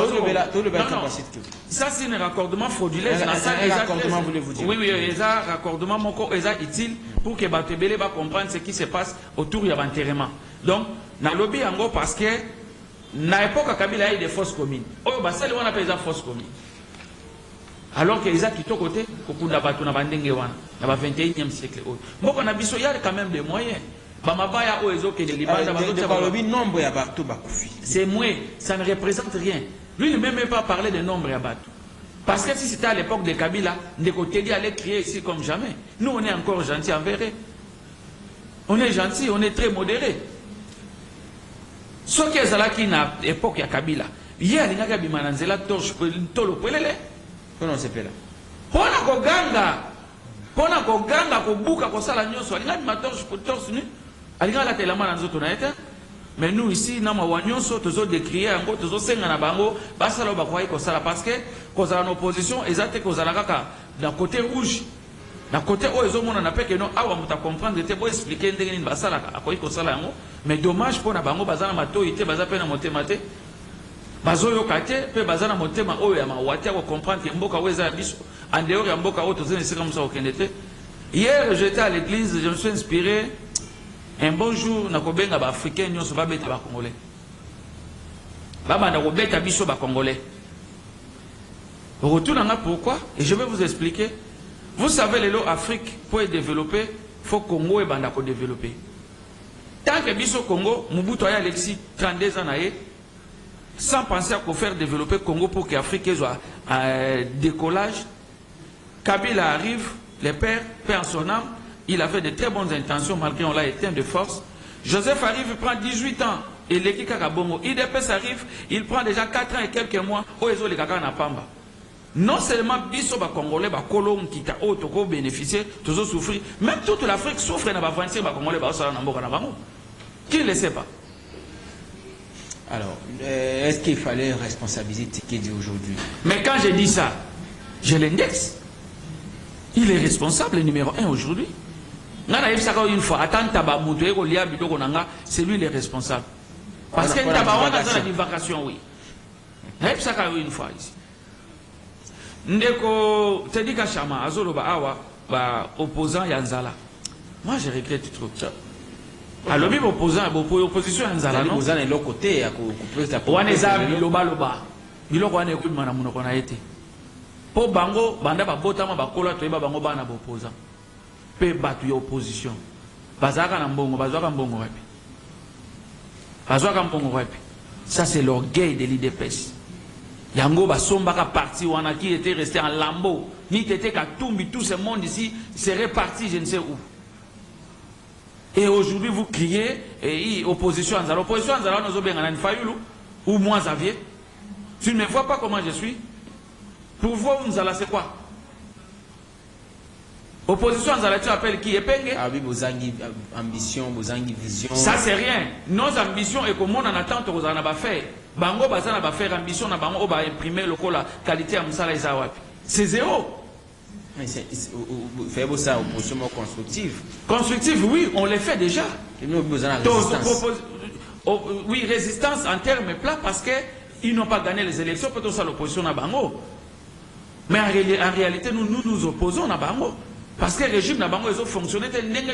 Speaker 4: ça c'est un raccordement frauduleux.
Speaker 1: Un raccordement, voulez-vous dire?
Speaker 4: Oui, il y a un raccordement utile pour que les belés comprennent ce qui se passe autour de l'enterrement. Donc, dans le lobby, parce que, dans l'époque, Kabila, il y a des fausses communes. Oh, ça, on appelle ça fausses communes. Alors que les gens qui sont côté, dans le 21e siècle. Donc on a il y a quand même des moyens. C'est moins, ça ne représente rien. Lui ne même pas parler de nombre à Batou. Parce que si c'était à l'époque de Kabila, Ndekoteli allait crier ici comme jamais. Nous, on est encore gentils envers eux. On est gentils, on est très modérés. Ce qui est là qui est à l'époque de Kabila, il y a des gens qui ont dit la torche pour le pelele.
Speaker 1: Comment c'est là?
Speaker 4: Pour la ganga, pour la ganga, pour bouka, pour ça la nyonso, il y a des torche pour torche nu. Alinga la telama na nzoto na eta. Mais nous ici na mawanyonso tozo décrier ngo tozo senga na bango basala ba kwai ko sala parce que kozala en opposition ezate kozala kaka d'un côté rouge. D'un côté o ezo mona na peke no awa muta comprendre te bo expliquer ndenge ni basala akoyi ko sala ngo mais dommage pour na bango bazana matoyite bazape na motema te. Bazoyo kate pe bazana motema oyo ya mawati ko comprendre que mboka weza biso en dehors ya mboka o tozo nisika musa okendete. Hier j'étais à l'église, je me suis inspiré. Un bon jour, nous avons des Africains qui sont des Congolais. Nous avons des Congolais. Retournons pourquoi, et je vais vous expliquer. Vous savez, l'Afrique, pour être développée, il faut que le Congo soit développé. Tant que le Congo, Mobutu Alexis, 32 ans, sans penser à faire développer le Congo pour que l'Afrique soit décollage, Kabila arrive, les pères, paix en son âme. Il avait de très bonnes intentions, malgré on l'a éteint de force. Joseph arrive, il prend 18 ans. Et l'équipe Kakabongo. IDPS arrive, il prend déjà 4 ans et quelques mois. Oezo les Kaka na Pamba. Non seulement Bisso ba Congolais, ba Kolom, qui a auto bénéficié, toujours souffrir. Même toute l'Afrique souffre na ba Français, ba Congolais, ba Osala Namboka na Bango. Qui ne le sait pas?
Speaker 1: Alors, est-ce qu'il fallait responsabiliser Tshisekedi aujourd'hui? Mais
Speaker 4: quand je dis ça, je l'indexe. Il est responsable numéro 1 aujourd'hui. Une fois, c'est lui le responsable. Parce qu'il y a une vacation, oui. Une fois ici. Ndeko, Tedika Chama, Azoloba Awa, opposant Yanzala. Moi, je regrette trop ça. Alors, même opposition Yanzala, non?
Speaker 1: Opposant est l'autre côté, à couper sa
Speaker 4: propre. Waneza, Biloba Loba. Biloba Wane Koudmana Mounokona été. Pour Bango, Banda Babotama Bakola, Toeba Bango Bana opposant. Pe batu ya opposition. Bazaka na mbongo, bazaka mbongo wapi. Bazaka mbongo wapi. Ça c'est l'orgueil de l'IDPS. Yango basombaka parti wana qui était resté en lambeau. Ni tete Katumbi, tout ce monde ici serait parti je ne sais où. Et aujourd'hui vous criez opposition Anzala. Opposition Anzala nous obéit en Fayulu ou moi Xavier. Tu ne me vois pas comment je suis. Pour vous Anzala c'est quoi? Opposition, tu appelles qui est pengé?
Speaker 1: Ah oui, vos ambitions, vos visions.
Speaker 4: Ça, c'est rien. Nos ambitions et comme on en attend, on en a fait. Bango, bazana va faire ambition, na bango, va imprimer le la qualité à Moussala et Zawapi. C'est zéro.
Speaker 1: Mais faites-vous ça, opposition constructive?
Speaker 4: Constructive, oui, on le fait déjà.
Speaker 1: Et nous, vous avez résistance.
Speaker 4: Oui, résistance en termes plats parce qu'ils n'ont pas gagné les élections, peut-être ça l'opposition à Bango. Mais en réalité, nous opposons à Bango. Parce que le régime n'a pas fonctionné,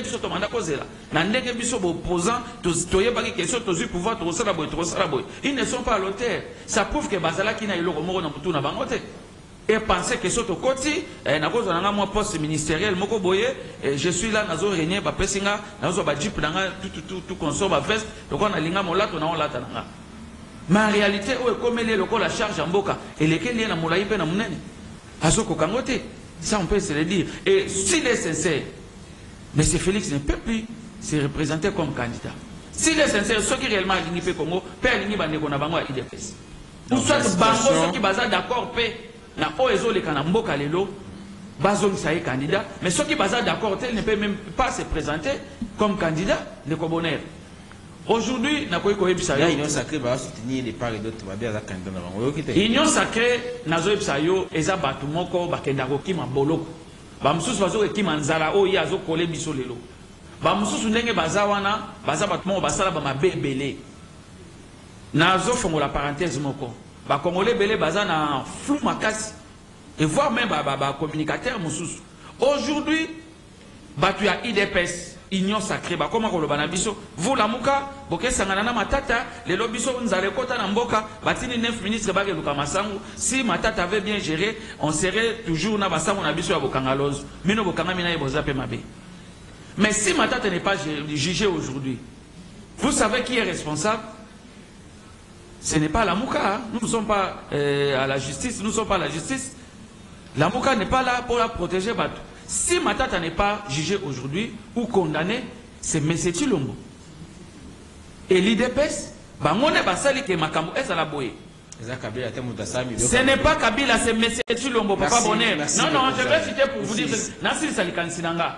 Speaker 4: ils ne sont pas à l'auteur. Ça prouve que Bazala qui n'a eu le remords dans tout le et penser que ce côté, n'a pas moi poste ministériel, je suis là, nazo régné, ba pesinga, nazo ba jeep tout consomme ba veste, donc on a linga molato na on lata nanga. Mais en réalité, comme il est le la charge en boka, et lesquels il y a na molaï pe na munene. Azoko kangote. Ça, on peut se le dire. Et s'il est sincère, M. Félix ne peut plus se représenter comme candidat. S'il est sincère, ceux qui réellement ont fait Congo, père Lini Bandeko na bango à IDPS. Ou soit bango ceux qui basent d'accord paix na oezo le kanambo kalelo, bazong ça est candidat, mais ceux qui basent d'accord tel ne peut même pas se présenter comme candidat de Cobonner. Aujourd'hui,
Speaker 1: l'Union sacrée va soutenir les parts et d'autres.
Speaker 4: L'Union sacrée, Nazo Epsayo, Eza Batumoko, Bakendako Kima Boloko. Bamsus Bazo Kima Nzala, O Yazo Kole Bisolelo. Bamsus Nenge Bazawana, Bazabatmo, Basala Bama Bebele. Nazo Fongo la parenthèse Moko. Bakomole Bele Bazana flou Makasi. Et voire même Baba communicateur Moussous. Aujourd'hui, Batu ya IDPS. union sacrée ba koma koloba na biso vous la muka boke sangana na matata lelo biso nzale kota na mboka batini 9 ministres ba ke luka masangu si matata avait bien géré on serait toujours na basangu na biso ya bokanga lozo mino bokanga mina yeboza pe mabe. Mais si matata n'est pas jugé aujourd'hui, vous savez qui est responsable? Ce n'est pas la Mouka, hein? Nous ne sommes pas à la justice, nous ne sommes pas à la justice. La Mouka n'est pas là pour la protéger. Si Matata n'est pas jugé aujourd'hui ou condamné, c'est M. Chilombo. Et l'IDPS, ce n'est pas Kabila, c'est M. Chilombo, Papa Bonnet. Non, non, je vais citer pour vous dire, Nassir Salikansinanga.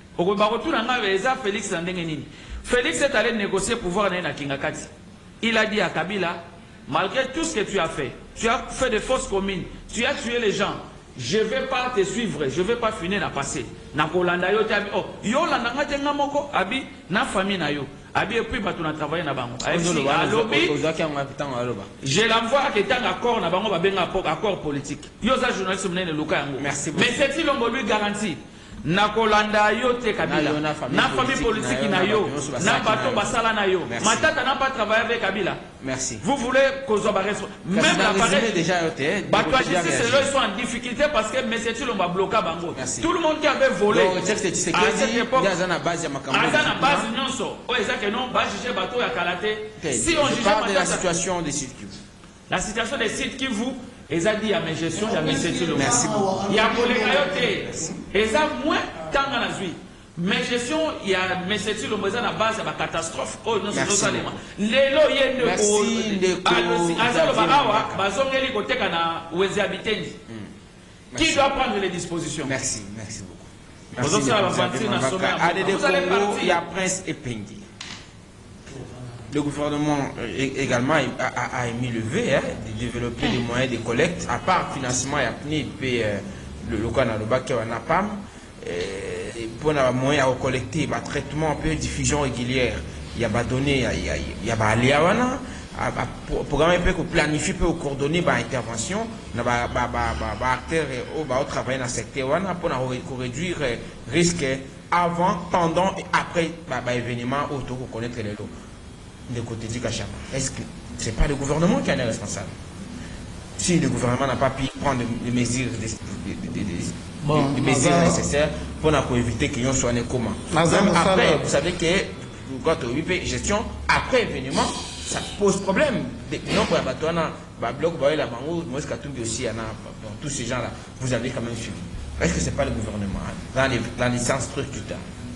Speaker 4: Félix est allé négocier pouvoir na Kingakati. Il a dit à Kabila, malgré tout ce que tu as fait des fausses communes, tu as tué les gens, je ne vais pas te suivre, je ne vais pas finir la passer. Nakolanda yo tabi, oh, yo landa ngate ngamoko, abi, na famille na yo. Abi, et puis, tu as travaillé na bango. Je l'envoie à quelqu'un accord na bango, accord politique. Yo za journaliste mene le luka yango. Merci beaucoup. Mais c'est-il on lui garantit? Nakolanda yo te Kabila, na famille politique na yo, na bato basala na yo. Matata n'a pas travaillé avec Kabila.
Speaker 1: Merci.
Speaker 4: Vous voulez qu'on soit même l'appareil déjà bato ils sont en difficulté parce que M. Chilombo a bloqué Bango. Tout le monde qui avait volé à cette époque, à la base nyonso, o ezake non ba juger bato ya Kalaté. Si on juge
Speaker 1: la situation des sites Kivu.
Speaker 4: La situation des sites Kivu, ils ont dit à mes gestions, il y a M. Chilombo.
Speaker 1: Merci beaucoup.
Speaker 4: Il y a Polekayote. Ils ont moins tant dans la vie. Mais gestion, il y a M. Chilombo, ils ont la base de la catastrophe. Oh, non, c'est totalement. Les loyers de qui doit prendre les dispositions?
Speaker 1: Merci, merci beaucoup.
Speaker 4: Vous allez partir.
Speaker 1: Il y a Prince Epengi. Le gouvernement également a émis le vœu de développer des moyens de collecte, à part financement, il y a PNIP et le Canada, NAPAM, pour avoir moyen à collecter, traitement, diffusion régulière, il y a donné, il y a Aliawana, programme pour planifier, pour coordonner l'intervention, il y a acteurs au travail dans le secteur pour réduire le risque avant, pendant et après l'événement autour pour connaître les lots. De côté du Kachama. Est-ce que ce n'est pas le gouvernement qui en est responsable? Si le gouvernement n'a pas pu prendre des mesures, des mesures nécessaires pour éviter qu'ils soient en coma. Après, vous savez que quand on fait gestion, après l'événement, ça pose problème. Non, pour la bloc, la bango, moi, aussi, tous ces gens-là, vous avez quand même suivi. Est-ce que ce n'est pas le gouvernement dans les sens structurels?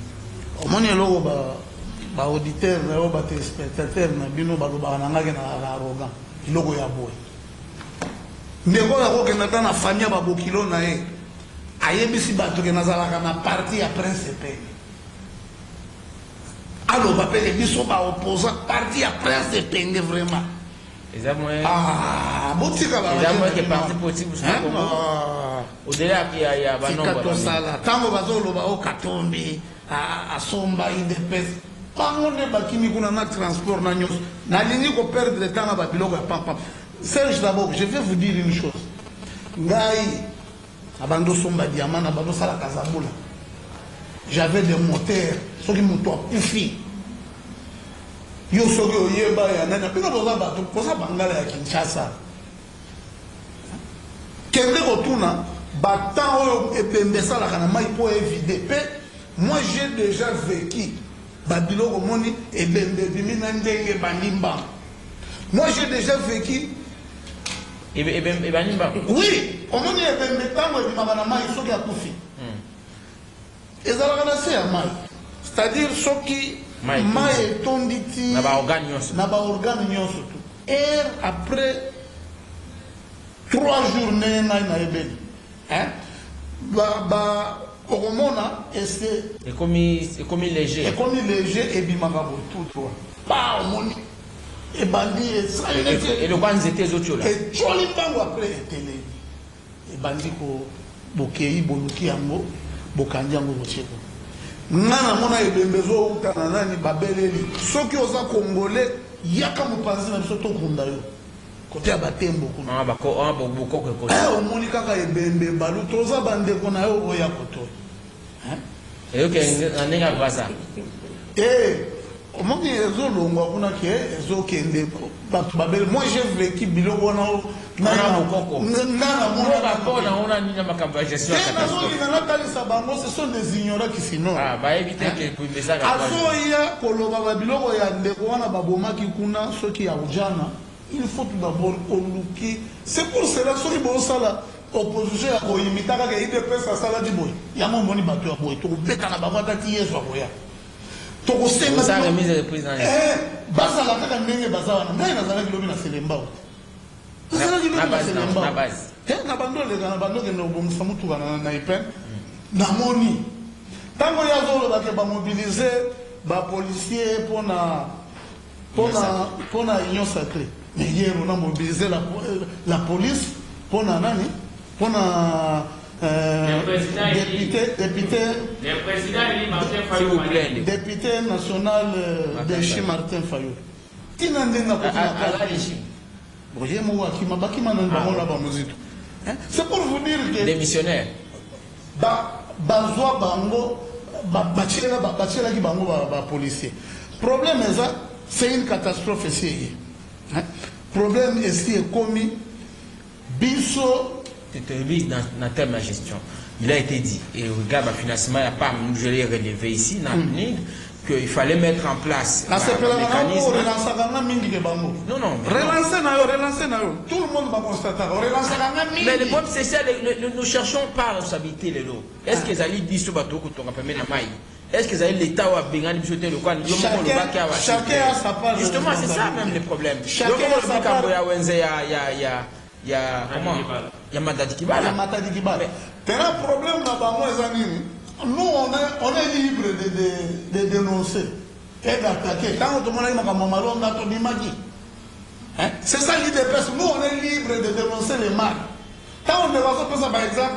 Speaker 2: Ba auditeur na yo ba téléspectateur na bino ba loba na ngaki na arrogant logo ya boy ndeko ya ko kena na famille ba bokilo na ye ayebisi bato ke nazalaka na parti ya Prince Epengi alo ba pele biso ba opposant parti ya Prince Epengi vraiment botika ba
Speaker 1: que parti politique au-delà qu'il y a
Speaker 2: banomba sala tango bazoloba o Katombi a somba IDPS Pangonde bakimi kuna na transport na nyos na ligne ko perdre le temps ba biloko ya pam. Serge d'abord, je vais vous dire une chose. Ngai abando somba diamant na bando sala Kazabula. J'avais des moteurs, ceux qui m'ont poufi. Yo soki oyeba ya nana bino boza bato kosa bangala ya Kinshasa. Kende kotuna batan oyo epembe sala kana mai po éviter. Moi j'ai déjà vécu Babylone Moni et Bembe Banimba. Moi j'ai déjà vécu.
Speaker 1: Et Banimba?
Speaker 2: Oui, au moins il y a des temps où il m'a dit qu'il y a Koufi. Et ça va lancer à Maï. C'est-à-dire ceux qui Maï est tonditi.
Speaker 1: N'a pas organe.
Speaker 2: Et après 3 journées, hein? Coromona et c'est
Speaker 1: comme léger.
Speaker 2: Et comme léger et bimagabo tout toi. Pas au monde. Et bandi et ça.
Speaker 1: Et le ban était les autres là.
Speaker 2: Et joli bango après télé. Et bandi ko bokei boluki yango bokandi yango bocheko. Ngana mona ebembezo utana nani babeleli. Soki oza congolais yaka mopanzi na biso to kunda yo. Côté à Batembo. On moni kaka ebembe balu toza bande kona yo oya koto.
Speaker 1: Et ok, on est à ça.
Speaker 2: Et moi j'ai vécu biloko na ce sont des ignorants qui sinon
Speaker 1: éviter que ça
Speaker 2: il faut tout d'abord oluki. C'est pour cela que bon sala opposition ya ko imita ka IDPS sala di boy ya mo moni bato ya boy to beta na bavata ti yeso boya to ko senga
Speaker 1: ça remise de président
Speaker 2: basa la kaka ndenge basa wana ngai na zala kilobi na selemba zala kilobi na selemba
Speaker 1: na base
Speaker 2: na bando ke no bom samutu na ipen na moni tango ya zolo ba ke ba mobiliser ba policier pour na union sacrée. Mais hier, on a mobilisé la police pour nani, pour député national de Chi Martin Fayou. C'est pour vous dire que
Speaker 1: démissionnaire.
Speaker 2: Bazwa bango, bachela ki bango policier. Problème est ça, c'est une catastrophe ici. Problème ici est commis. Bisso.
Speaker 1: Dans le terme de la gestion, il a été dit, et regarde le financement, il n'y a pas, je l'ai relevé ici, qu'il fallait mettre en place un mécanisme. Non, non.
Speaker 2: Relancer, tout le monde va constater.
Speaker 1: Mais le problème, c'est ça, nous cherchons pas à responsabilité les lots. Est-ce qu'ils allaient dire ce bateau que tu as permis la maille? Est-ce que le l'État ou Bengali le coin?
Speaker 2: Chacun a sa part.
Speaker 1: Justement, c'est ça même le problème.
Speaker 2: Chacun a sa part.
Speaker 1: Il y a comment? Il y a Matadi Kibala.
Speaker 2: T'as un problème là-bas, nous on est libre de dénoncer et d'attaquer. Quand on demande à Mamalo, on a ton imagi. C'est ça l'idée. Nous on est libre de dénoncer les mal. Quand on est là, par exemple,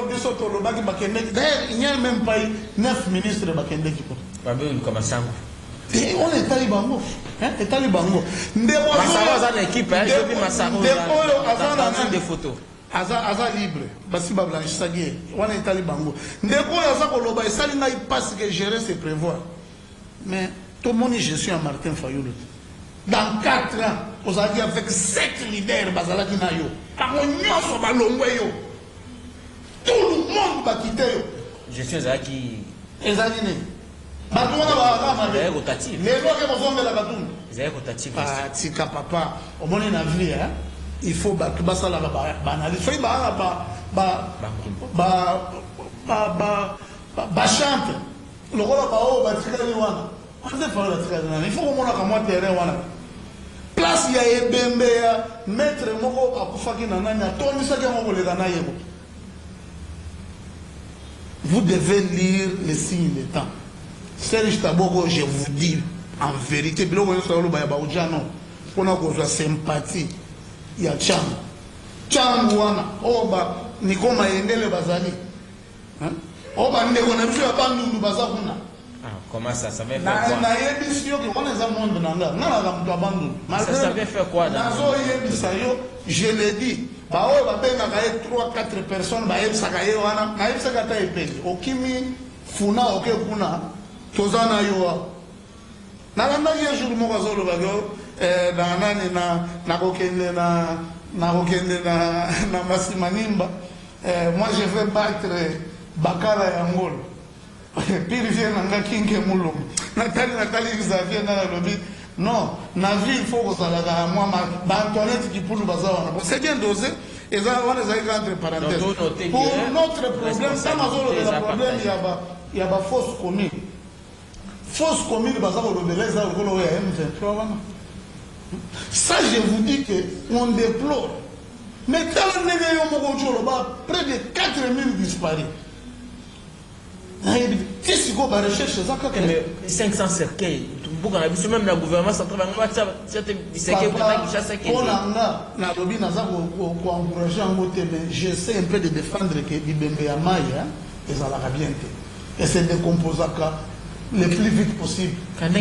Speaker 2: il n'y a même pas 9 ministres de Bakende qui peuvent. On est talibango. Et talibango.
Speaker 1: Massaro a une équipe, je dis Massaro a des photos.
Speaker 2: Aza libre. Basiba Blanche Saguier. On est talibango. Ndeko Aza Koloba, et ça, il n'a pas ce que gérer, c'est prévoir. Mais tout le monde est gestion à Martin Fayou. Dans 4 ans, vous avez dit avec 7 leaders, Bazala Kinayo. Tout le monde va quitter.
Speaker 1: Gestion Zaki.
Speaker 2: Ezalini.
Speaker 1: Les rotatifs.
Speaker 2: Les lois que vous avez la batoune.
Speaker 1: Les rotatifs.
Speaker 2: Ah, tika papa. Au moins, il a vu, hein. Il faut battre la banalité. Il faut chante. Le rôle il faut qu'on ait terrain. Place il y a Ebembe, maître Moko Akufaki Nananya, Tony Sagamo Leganaye. Vous devez lire les signes des temps. Serge Taboko, je vous dis en vérité, on a besoin de sympathie. Il y a Tcham. Tcham Wana, Oba, Nikoma Yendele Bazali. Oba Nekona, je ne vais pas nous Bazakuna.
Speaker 1: Comment ça va faire quoi? Ça va faire quoi?
Speaker 2: Je l'ai dit. 3-4 personnes, Okimi, Funa, Okekuna, Tozana Yoa. Nalanda jour Mokazolo Bago, na Massimanimba. Moi je vais battre Bakala et Angol. Puis il vient dans Kinke Moulom. Nathalie Xavier dans le lobby. Non, la vie, il faut que ça la moi, Antoinette qui pour nous baser. C'est bien dosé. Et ça, on les a entre parenthèses. Pour notre problème, ça m'a dit le problème, il y a des fausses communes. Fausses communes, ça, je vous dis qu'on déplore. Mais quand on est près de 4000 disparus. Qu'est-ce qu'on va rechercher?
Speaker 1: 500 cercueils. Même le gouvernement central va
Speaker 2: j'essaie un peu de défendre que Bibembe Amaya et ça l'a bien été. Et c'est des composants le plus vite possible.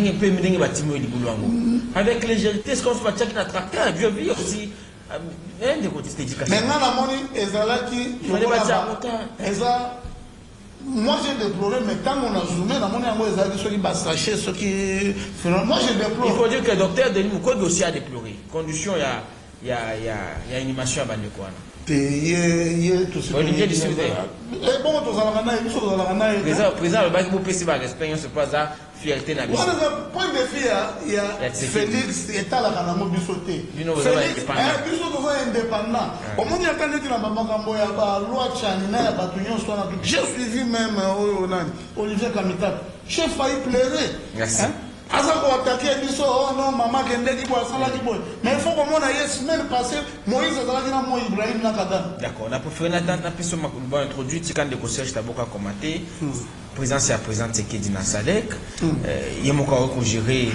Speaker 1: Avec légèreté, ce qu'on se bat avec la tracteur, je vis aussi.
Speaker 2: Maintenant, la monnaie est là qui. moi j'ai déploré, mais quand on a zoomé, dans mon amour, ceux qui va sacher, ceux qui. Moi j'ai déploré.
Speaker 1: Il faut dire que le docteur Denis Mukwege aussi a déploré. Condition, il y a animation à Bandekouana. Olivier Dissuté.
Speaker 2: Bon,
Speaker 1: président, le bac, vous pouvez pas respect, on se passe à fierté.
Speaker 2: Point de vue, il y a Félix et Talakanamo Bissoté. Félix, Bissoté est indépendant. Au moment où il y a la loi Tchanina, j'ai suivi même Olivier Kamita. J'ai failli pleurer.
Speaker 1: Merci.
Speaker 2: Azako attaqué biso oh non maman kende ki boy sala ki boy mais il faut que mon aille semaine passée Moïse azala ki na mo Ibrahim na kadam.
Speaker 1: D'accord, on a préféré na peso makuba introduit tikande de conseil taboka commenter président c'est à présent Tshisekedi na Sadek yemoka ko gérer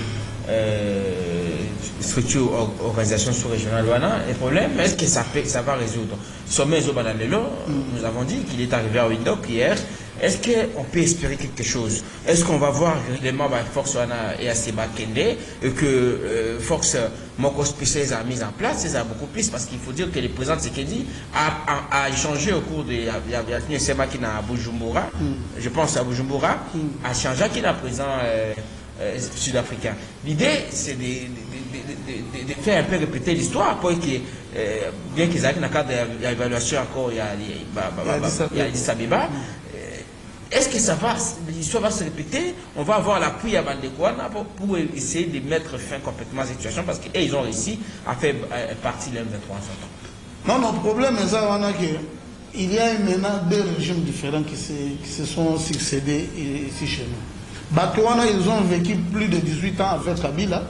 Speaker 1: structure organisation sous-régionale wana les problèmes est-ce que ça va résoudre sommet Zobanalelo nous avons dit qu'il est arrivé à Windhoek hier. Est-ce qu'on peut espérer quelque chose? Est-ce qu'on va voir réellement Force et Aseba Kende et que Force Moko Spécialisée a mis en place, c'est beaucoup plus parce qu'il faut dire que le président Tshisekedi a échangé au cours de la Sema qui à Bujumbura, je pense à Bujumbura, a changé qui est président sud-africain. L'idée c'est de faire un peu répéter l'histoire pour que bien qu'ils aient dans le cadre de l'évaluation encore il y a Addis Abeba. Est-ce que ça va, l'histoire va se répéter? On va avoir l'appui à Bandekouana pour essayer de mettre fin complètement à cette situation parce qu'ils ont réussi à faire partie de l'M23 en son temps.
Speaker 2: Non, le problème est qu'il y a maintenant deux régimes différents qui se sont succédés ici chez nous. Batouana, ils ont vécu plus de 18 ans avec Kabila.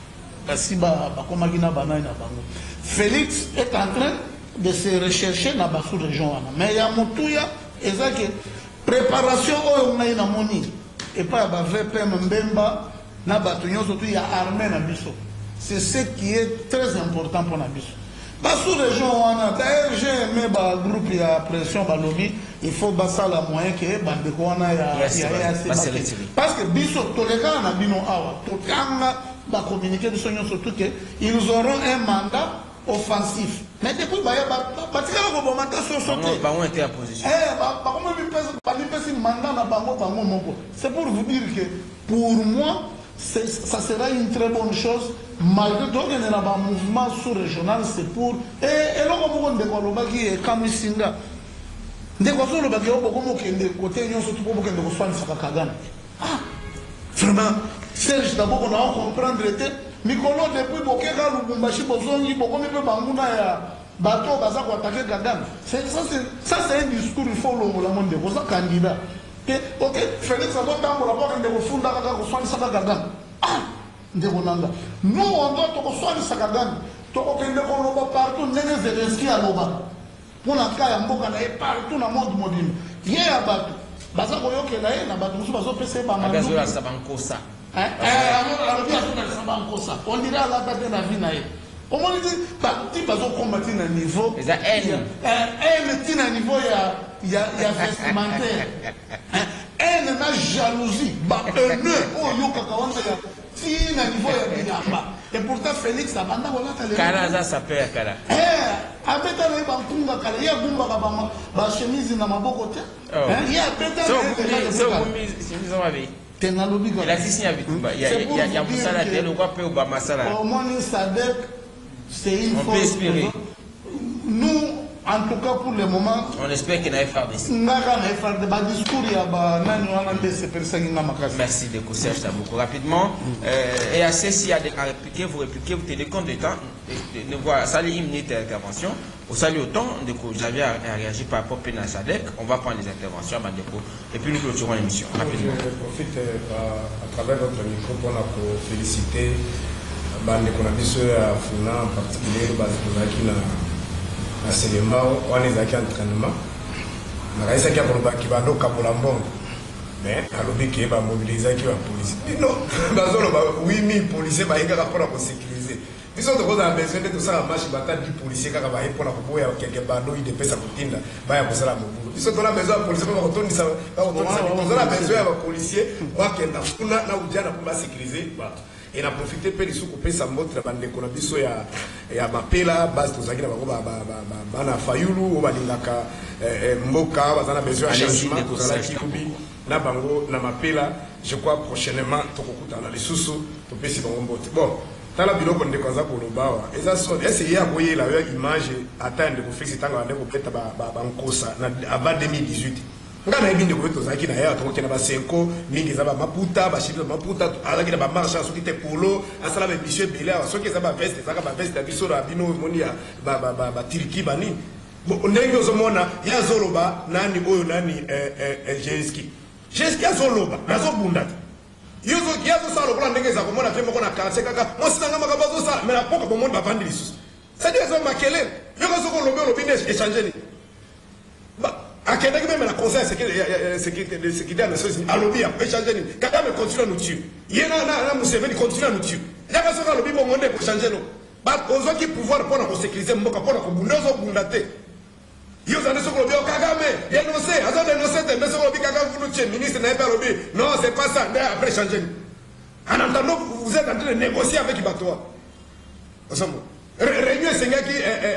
Speaker 2: Félix est en train de se rechercher dans la sous-région. Mais il y a Moutouya, et ça que préparation on a na moni et pas ba VPM Mbemba na batunyo surtout il y a armée na biso. C'est ce qui est très important pour na biso. Ba sous région on a d'ailleurs j'ai aimé ba groupe il y a pression ba lobby il faut ba ça la moyen que bande ko on a parce que biso to les gars na bino awa to kanga ba communiquer biso surtout que ils auront un mandat offensif. Mais depuis c'est pour vous dire que pour moi ça sera une très bonne chose malgré tout qu'il y a un mouvement sous-régional c'est pour et là comme on dit qui est Kamisinga de quoi sur le baguette beaucoup de côté nous surtout beaucoup de soins Sakagana vraiment Serge d'abord on a comprendre Mikolo depuis Bokega Lubumbashi Bozongi Bokomi pe banguna ya bateau baza ko attaquer Kagame. Ça c'est un discours il faut le monde de vos candidats. Que OK Félix a doit dans la porte de refunda kaka ko swani saka Kagame. Ah ndeko nanga. Nous on doit to ko swani saka Kagame. To ko kende ko loba partout nene Zelensky a loba. Pour la cas ya mboka na partout na monde moderne. Yé ya bateau. Baza ko yokela ye na bateau musu bazo pese ba mandu.
Speaker 1: Agazola sabankosa.
Speaker 2: On dirait à la base de la vie. Comment on dit tu vas combattre à niveau.
Speaker 1: C'est un
Speaker 2: niveau il y a vestimentaire. Elle n'a jalousie. Et pourtant Félix a banda voilà
Speaker 1: Kalaza ça peut Kala.
Speaker 2: Abeta le bankunga kala ya bumba ba chemise na maboko te. Ya beta
Speaker 1: il a dit avec il y a Moussala tel ou quoi peut ou Masala.
Speaker 2: Au moins Sadek c'est une
Speaker 1: on peut espérer.
Speaker 2: Nous en tout cas pour le moment
Speaker 1: on espère qu'il n'a pas fait
Speaker 2: discours il y a
Speaker 1: merci de Serge beaucoup rapidement et à ceci à répliquer vous tenez compte de temps de voir ça les minutes d'intervention au salut autant de que j'avais à réagir par rapport à Sadek on va prendre les interventions et puis nous clôturons l'émission rapidement.
Speaker 3: Je profite à travers votre micro pour féliciter bande qu'on a vu à Funa en particulier qui na Selemao on est à entraînement na raisa qui a pour ba kibando kapola mbongo mais alobi qui va mobiliser qui va police non bazolo ba 8000 policiers ba inga pour la sécuriser biso to koza besoin de tout ça marche batali du policier kaka ba pour la boya quelque bando il dépêche à kutinda ba ya kosala mobulo biso to la besoin policier ba kotondisa ba kotondisa to la besoin ya policier ba kenda kuna na ujana pour ba sécuriser ba et na profiter pe lisu couper sa mbote na bande kona biso ya mapela base tozaki na bango bana fayulu o balingaka mboka bazana besoin de changement tozalaki kubi na bango na mapela je crois prochainement tokokuta na lisusu topesi bango mbote bon tala biloko ndeko aza koloba eza so essayer ya koyela yo image atteindre ko fixe tanga ndeko peta ba nkosa na avant 2018 ngana ebinde ko tozaki na ya tokokena ba 5 mingi za ba maputa ba shibila maputa alaki na ba marche soki te polo asala ba biso bela soki za ba veste zaka ba veste biso na bino moni ya ba tiriki bani bon ndenge ozomona ya zoloba nani oyo nani Jeski azoloba nazo bunda yazo sala ko ndenge za komona pe moko na quartier kaka mosina ngama ka bazo sala mais na poko bo monde ba vandi lisusu c'est dire zo makele yoko zo ko lobi ne échanger ni ba akenda ki même la conseil sécurité nations alobi a échanger ni kaka me continue nous tuer yena na Museveni continue nous tuer yaka zo ka lobi bo monde ko changer no ba ozo ki pouvoir pour na ko sécuriser mboka pour na ko bunda zo bunda te yo zane soko lobi Kagame dénoncer azo dénoncer te meso lobi Kagame vous nous ministre n'a pas lobi non c'est pas ça mais après changer en attendant vous êtes en train de négocier avec Ibatoa ensemble réunion sengaki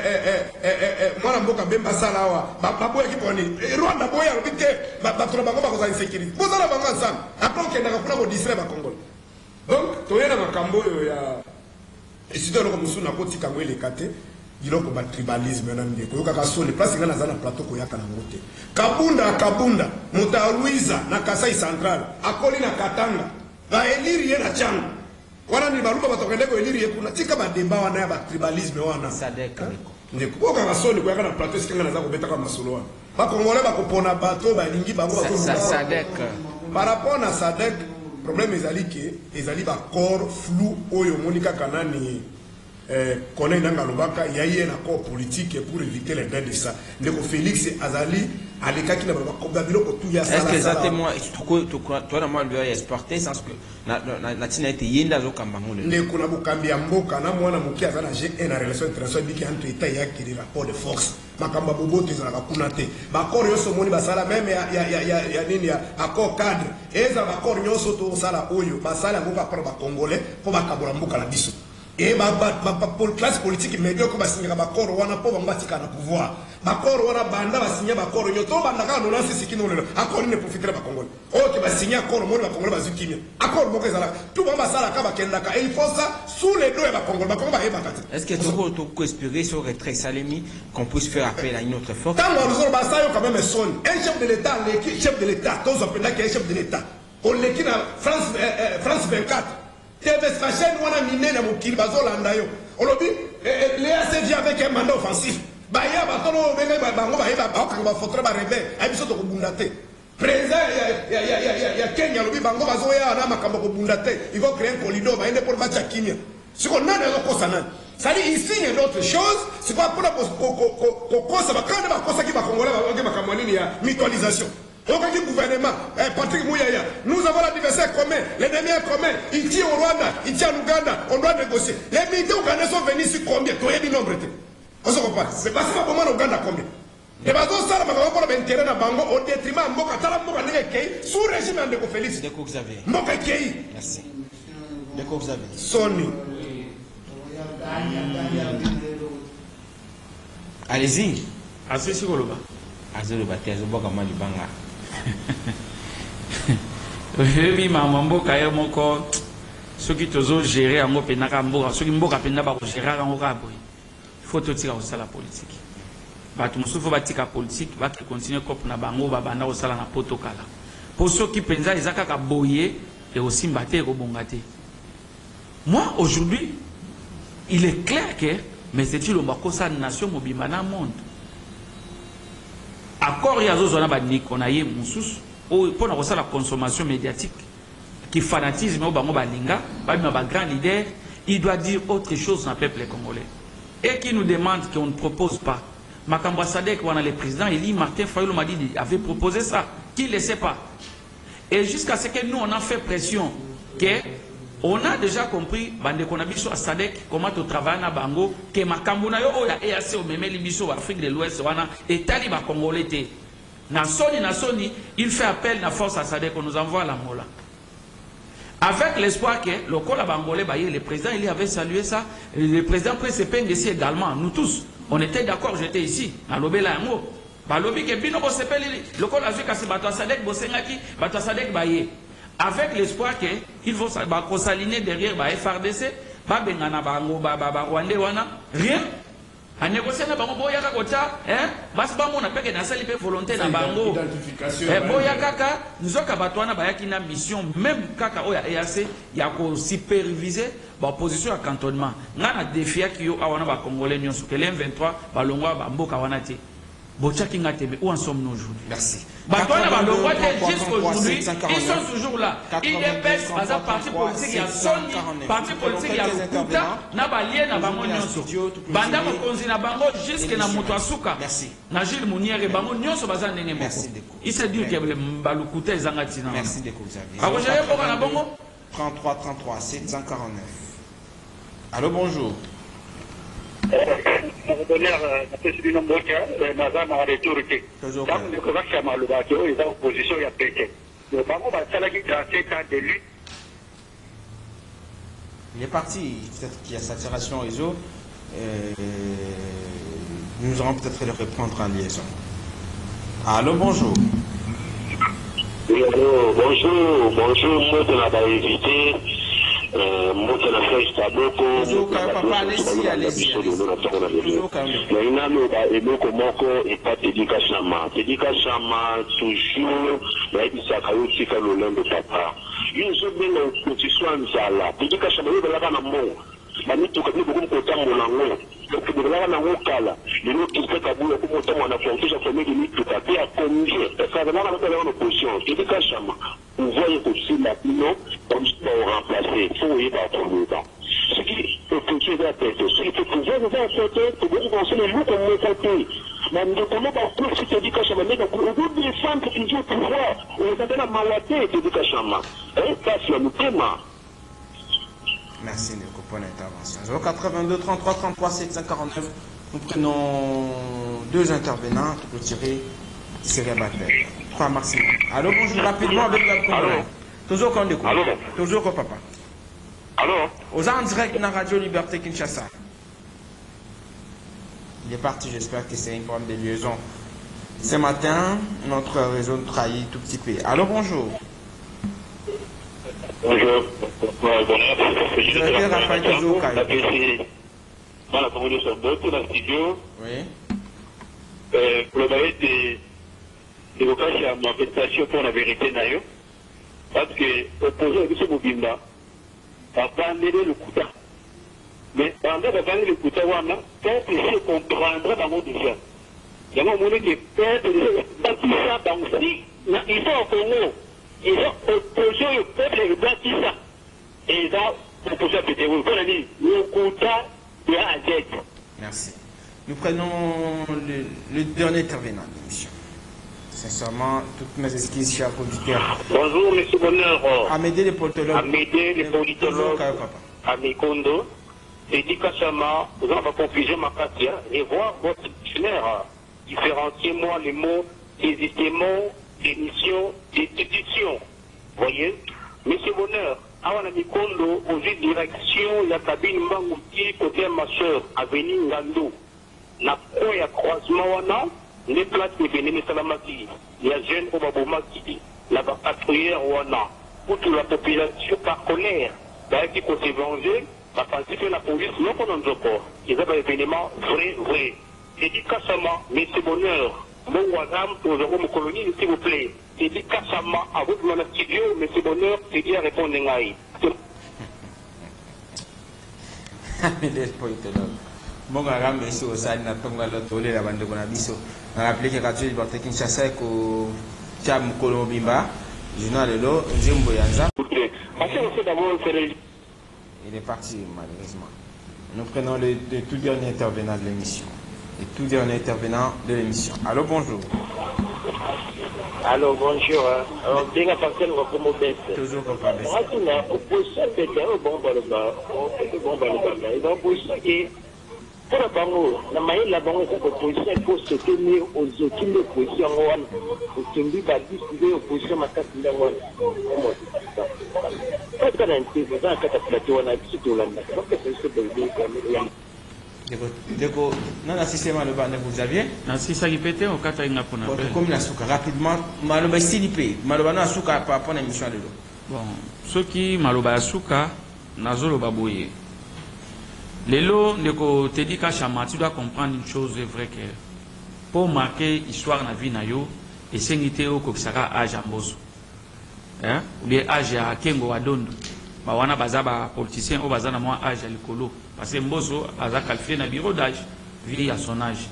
Speaker 3: mwana mboka bemba sala wa baboya ki poni Rwanda boya lobi te bato bango ba ko za insécurité bozala bango ensemble après kenda ka kuna ko distraire ba Congolais donc toyena makambo ya esidolo ko musuna ko tika ngwele kate iloko ba tribalisme na ndeko yoka kasole place ngana zana plateau ko yaka na ngote kabunda muta Luiza na Kasai Central akoli na Katanga ba eliri ye na changa wana ni baluba batokende ko eliri ye kuna tika ba demba wana ya ba tribalisme wana sadek ndeko ko kasole ko yaka na plateau sikanga na za ko beta ka masolo wana ba Congolais ba ko pona bato ba lingi bango ba ko sadek par rapport na sadek problème ezali ba corps flou oyo monika kanani connaît dans Galobaka, il y a eu un accord politique pour éviter les bains de ça. Ndeko Félix Azali, à l'écart qui n'a pas compris tout y a ça. Est-ce que exactement, toi na moi lui a exporté sans que na tina été yenda zo kambango. Ndeko na bukambi ya mboka na mwana muki azana j'ai une relation internationale biki entre état ya qui des rapports de force. Makamba bobo te za bakuna te. Bakor yo somoni basala même ya nini ya accord cadre. Eza bakor nyoso to sala oyo basala mboka pour ba congolais pour bakabola mboka la biso. Et pour classe politique médiocre va signer bakoro wana po bangatika na pouvoir bakoro wana banda va signer bakoro nyoto banda ka no lancer sikino le accord ne profitera ba Congolais OK va signer accord mo ba Congolais ba zukimia accord mo kezala tout ba sala ka ba kendaka et il faut ça sous les doigts ba Congolais ba Congolais ba bakati. Est-ce que tu peux espérer sur retrait Salemi qu'on puisse faire appel à une autre force? Quand on ba ça yo quand même son un chef de l'état l'équipe chef de l'état tous on peut là qui est chef de l'état on l'équipe na France 24 TV chaîne wana miné na mokili bazolanda yo olobi les AC vient avec un mandat offensif baya batolo benga bango ba okanga fotre ba rebelle abiso to kubunda te président ya Kenya lobi bango bazoya na makambo kubunda te il faut créer un corridor ba ende pour bacha kimia siko nani azokosa nani sali il signe d'autres choses c'est pas pour kosa bakanda bakosa ki ba Congolais ba makambo nini ya mutualisation. Aucun gouvernement, Patrick Mouyaya, nous avons l'adversaire commun, l'ennemi commun, il tient au Rwanda, il tient en Ouganda, on doit négocier. Les militaires ougandais sont venus sur combien? Tu as dit nombre. On se comprend. Mais parce que comment l'Ouganda combien? Les bateaux ça, on va intérêt à Bango au détriment de Mboka, Tala Mboka Neke, sous régime de Félix. De Xavier. Mboka Kei. Merci. De Xavier. Sony. Allez-y.
Speaker 4: Assez Goloba.
Speaker 1: Azolo batezo boka mali banga.
Speaker 4: Oui, maman mboka yo moko soki tozo gérer yango penaka mboka soki mboka penda ba ko gérer yango ka boy. Il faut totika ko la politique. Bato mosufu batika politique ba continuer cop na bango ba banda ko sala na protocole. Pour ceux qui penza ezaka ka boyer et aussi mbaté ko bongate. Moi aujourd'hui, il est clair que mais c'est le mbako sa nation mobimba na monde. Accord yazo zona ba nikonaye mususu pour na la consommation médiatique qui fanatisme au bango balinga ba grand leader il doit dire autre chose au peuple congolais et qui nous demande qu'on ne propose pas Makambo Sadek wana le président Eli Martin Fayulu m'a dit avait proposé ça qui ne sait pas et jusqu'à ce que nous on a fait pression que on a déjà compris bande konabiso à Sadek comment tu travailles na bango que makambo na yo oya EAC o memeli biso Afrique de l'Ouest wana et taliba congolais te na soni il fait appel na force à Sadek on nous envoie la mola Avec l'espoir que le col à Bangolais, le président il avait salué ça. Le président Presse ici également, nous tous. On était d'accord, j'étais ici, à l'Obéla Yango. Le col a vu que Bato Sadek Bosengaki, Bato Sadek Baye. Avec l'espoir qu'il vont s'aligner derrière FRDC, Bengana Bango, Rwandais, rien. A négocier na bango boya kota basi ba mona peke na sali pe volonté na bango boya kaka nzoka batwana bayaki na mission même kaka oya EAC ya ko superviser ba position ya cantonnement ngana défia ki yo awana ba congolais nyonso que l'M23 ba longwa ba mboka wana te bochaki ngatebe où en sommes-nous aujourd'hui?
Speaker 1: Merci.
Speaker 4: Batwana ba longwa te jusqu'aujourd'hui ils sont toujours là. Il est pas parti politique ya Sony parti politique ya Kuta na ba lien na bango nyonso banda mokonzi na bango jusque na moto asuka na Gilles Mouniere bango nyonso baza ndenge moko. Il se dit que balukuta ezanga tina.
Speaker 1: Merci de Xavier.
Speaker 4: Ako jere boka na bango
Speaker 1: 33 33 749. Allô, bonjour. Il est parti, peut-être qu'il y a saturation réseau. Nous allons peut-être le reprendre en liaison. Allô, bonjour.
Speaker 5: Oui, allô, bonjour, moi je l'avais invité. Moi je l'ai fait
Speaker 1: Toujours papa, allez-y, allez-y. Toujours quand même.
Speaker 5: Il y a un pas dédicachement. Dédicachement, toujours, il y a aussi fait le nom de papa. Une chose bien que tu sois en Zala. Dédicachement, il y a un mot. Mami tu kabili beaucoup de temps mon ango. Donc de là na ngokala. Les autres qui fait kabula comme temps on a fait ça famille de tout à fait à conduire. Ça va dans la position. Dédicachement. Vous voyez que c'est la non comme ça remplacer. Faut y pas trop de temps. Ce qui peut fonctionner à tête, ce qui peut pouvoir nous faire tête, pour vous penser les loups comme mon côté. Mais nous comment par contre cette éducation mais donc au bout des femmes qui ont pouvoir, on s'appelle la maladie d'éducation. Et ça c'est le thème.
Speaker 1: Merci de pour l'intervention. 082 33 33 749. Nous prenons deux intervenants pour tirer série à battre. 3 maximum. Allô, bonjour, rapidement avec la première. Toujours qu'on découvre.
Speaker 5: Allô.
Speaker 1: Toujours qu'on papa.
Speaker 5: Allô.
Speaker 1: Aux en direct dans Radio Liberté Kinshasa. Il est parti, j'espère que c'est une forme de liaison. Ce matin, notre réseau trahit tout petit peu. Allô, bonjour.
Speaker 5: Bonjour.
Speaker 1: Directeur Raphaël Tozoka.
Speaker 5: Dans la communauté de la studio.
Speaker 1: Oui.
Speaker 5: Pour le bail de vocation à manifestation pour la vérité naïo. Parce que opposé à ce Mobimba, a bandé le Kouta. Mais pendant de bandé le Kouta, peuple ici comprendra dans mon déjà. Il y a un moment que peuple ici, ça dans le pays, ils sont au Congo. Ils ont opposé au peuple et bâti ça. Et ils ont opposé à Pété. Vous connaissez le Kouta de A à Z.
Speaker 1: Merci. Nous prenons le dernier intervenant de l'émission. Sincèrement, toutes mes excuses, chers auditeurs.
Speaker 5: Bonjour, M. Bonheur.
Speaker 1: Amédée les politologues.
Speaker 5: Amédée les politologues. Amikondo. Dédicacement, vous avez confusion ma partie et voir votre dictionnaire. Différenciez-moi les mots désistement, démission, déstitution. Voyez, M. Bonheur, Awana Mikondo, aux direction, la cabine Mangouti, côté ma soeur, avenue Ngando. Na quoi ya croisement wana, les places de Bénin Salamaki, il y a jeune Obabomaki, la patrouillère wana, pour toute la population par colère, d'ailleurs qui côté venger, la partie de la police, non qu'on en pas. Ils ont un événement vrai. Dédicacement, M. Bonheur, mon Wazam, aux Euromes colonies, s'il vous plaît. Dédicacement, à votre mon studio, M. Bonheur, c'est bien répondre ngaï.
Speaker 1: Amédée les politologues. Bon, on a reçu au sein de la Tolé, la bande de Bonabiso. On a appelé que Radio Liberté Kinshasa au Tcham Kolobimba, journal de l'eau, Jimbo Yanza. Il est parti, malheureusement. Nous prenons le tout dernier intervenant de l'émission. Le tout dernier intervenant de l'émission. Allô, bonjour.
Speaker 5: Allô, bonjour. Alors, bien à partir de votre baisse.
Speaker 1: Toujours comme pas baisse.
Speaker 5: On a opposition, c'est un bon balaba. On fait un bon balaba. Et donc, pour ça, Pour la bango, la maille la bango c'est opposition, il faut soutenir aux autres qui l'opposition au Kimbi va discuter opposition ma carte de l'Angoine. Pas de garantie, vous avez un plateau on a dit tout là. Donc c'est ce que
Speaker 1: Deko, non assistement le bande vous aviez.
Speaker 4: Na si ça répétait au kata inga pona.
Speaker 1: Comme la souka rapidement, maloba silipe, maloba na souka par rapport à l'émission de l'eau.
Speaker 4: Bon, ceux qui maloba souka nazolo baboye. Lelo ndeko te dit Chama, tu dois comprendre une chose est vrai que pour marquer l'histoire na vie na yo et sengité au kokisaka âge amboso. Hein? Ou bien âge à Kengo Wadondo. Ba wana bazaba politicien au bazana moi âge à l'écolo. Parce que Mboso a qualifié un bureau d'âge, vu à son âge.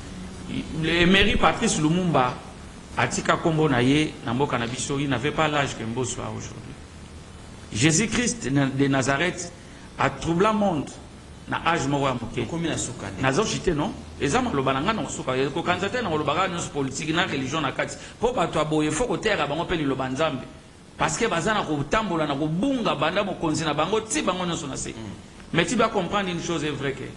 Speaker 4: Le mairie Patrice Lumumba, à Tika Kombo Naye, Nambo Kanabiso, il n'avait pas l'âge que Mboso a aujourd'hui. Jésus-Christ de Nazareth a troublé le monde. Na âge moko ya moke.
Speaker 1: Combien na souka?
Speaker 4: Nazo chité non? Ezama lobananga na souka. Ko kanzate na lobaka na politique na religion na kati. Po bato aboye faut ko terre bango pe liloba nzambe. Parce que bazana ko tambola na ko bunga banda mo konzi na bango ti bango nyonso na se. Mais tu dois comprendre une chose est vrai que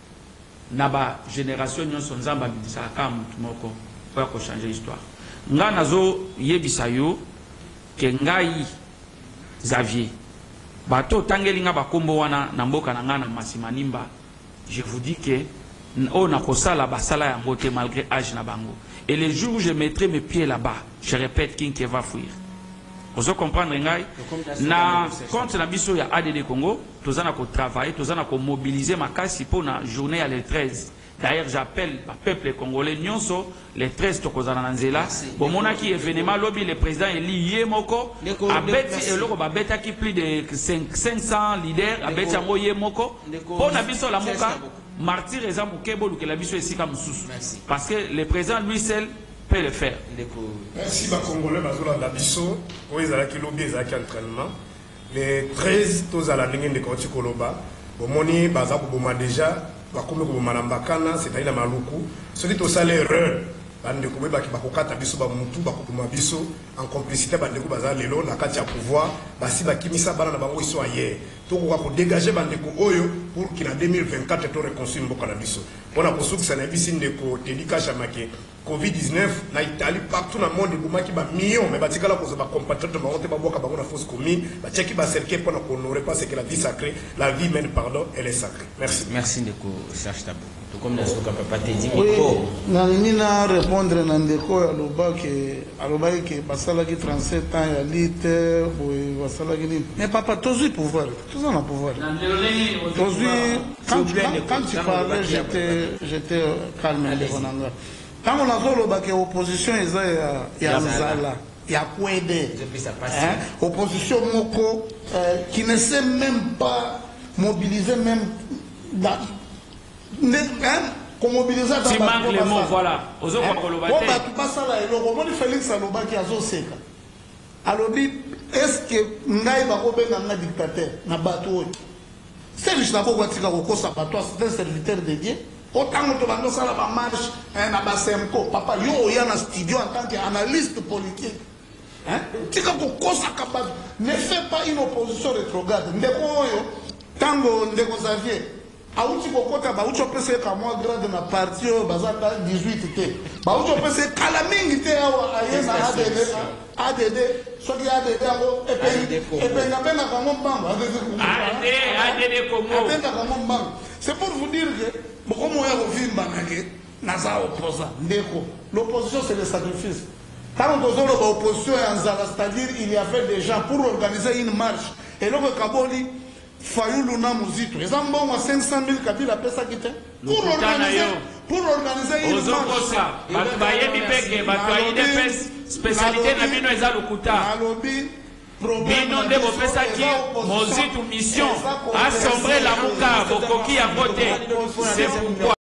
Speaker 4: naba génération nyonso nzamba bidisa ka mutu moko pour ko changer l'histoire. Nga nazo yebisa yo ke ngai Xavier bato tangelinga bakombo wana na mboka na ngana masimanimba. Je vous dis que on a kosala basala ya ngote malgré âge na bango. Et le jour où je mettrai mes pieds là-bas, je répète qui va fuir. Vous comprenez ngai na compte na biso ya ADD Congo, tozana ko travailler, tozana ko mobiliser makasi pour na journée à le 13. D'ailleurs, j'appelle le peuple congolais nyonso les 13 tokozana na nzela. Bomona ki événement lobby le président Eli Yemoko abeti eloko babeta ki plus de 500 leaders abeti yango Yemoko. Pour na biso la moka martyr eza mokebo luke la biso esika mususu. Parce que le président lui seul peut le faire.
Speaker 3: Merci ba Congolais bazola la biso, oizala ki lobby ezaki entraînement. Les 13 tozala ndenge de konti koloba. Bomoni baza ko boma déjà bakomi ko boma na mbakana, c'est-à-dire na maluku. Celui to sale erreur. Bande ko beba ki bakokata biso ba mutu bakokoma biso en complicité bande ko baza lelo na kati ya pouvoir, basi bakimisa bana na bango iso aye. Toko ko dégager bande ko oyo pour qu'il en 2024 to reconstruire mboka na biso. Pona ko soki sana bisi ndeko Telika Chamake COVID-19 na Italie partout dans le monde bumaki ba millions mais batikala ko ba compatriotes ba wote ba boka ba na fausse commune ba tcheki ba cercle pour na honorer pas c'est que la vie sacrée la vie humaine pardon elle est sacrée. Merci.
Speaker 1: Merci ndeko Serge Tabou. Tout comme na soka papa te dit
Speaker 2: micro. Na mina répondre na ndeko ya loba ke basala ki 37 ans ya lite boy basala ki mais papa tozu pouvoir. Tous en pouvoir. Tozu quand tu parlais j'étais calme devant nanga. Quand on a dit que l'opposition est ya kwede, opposition moko qui ne sait même pas mobiliser même qu'on mobilise dans
Speaker 4: tu manques les mots, voilà.
Speaker 2: Félix Aloba qui a Zoseka. Alors, est-ce que Ngaï va revenir un dictateur na bateau? C'est le Chinabo Watika Roko Sabato, c'est un serviteur de Dieu. Autant que tu vas faire la marche, papa, yo, il y a un studio en tant qu'analyste politique. Ne fais pas une opposition rétrograde. Tango Ndeko Xavier, Aouti Bokota, Baoucho PC, Kamoa grade na parti, Bazaka 18 T. Baoucho PC, Kalaming T, ADD, soit qui a ADD, et puis il y a peine à Kamon Bang.
Speaker 4: ADD Congo.
Speaker 2: C'est pour vous dire que l'opposition c'est le sacrifice. Quand on dit l'opposition, c'est-à-dire il y avait des gens pour organiser une marche. Et là, le Kaboli, Fayou Luna Mouzito, ils ont bon 500 000 Kabila pour organiser une marche.
Speaker 4: Spécialité na bino eza lokuta. Bino nde bopesaki mozitu mission assombrer la muka bokoki ya vote. C'est pourquoi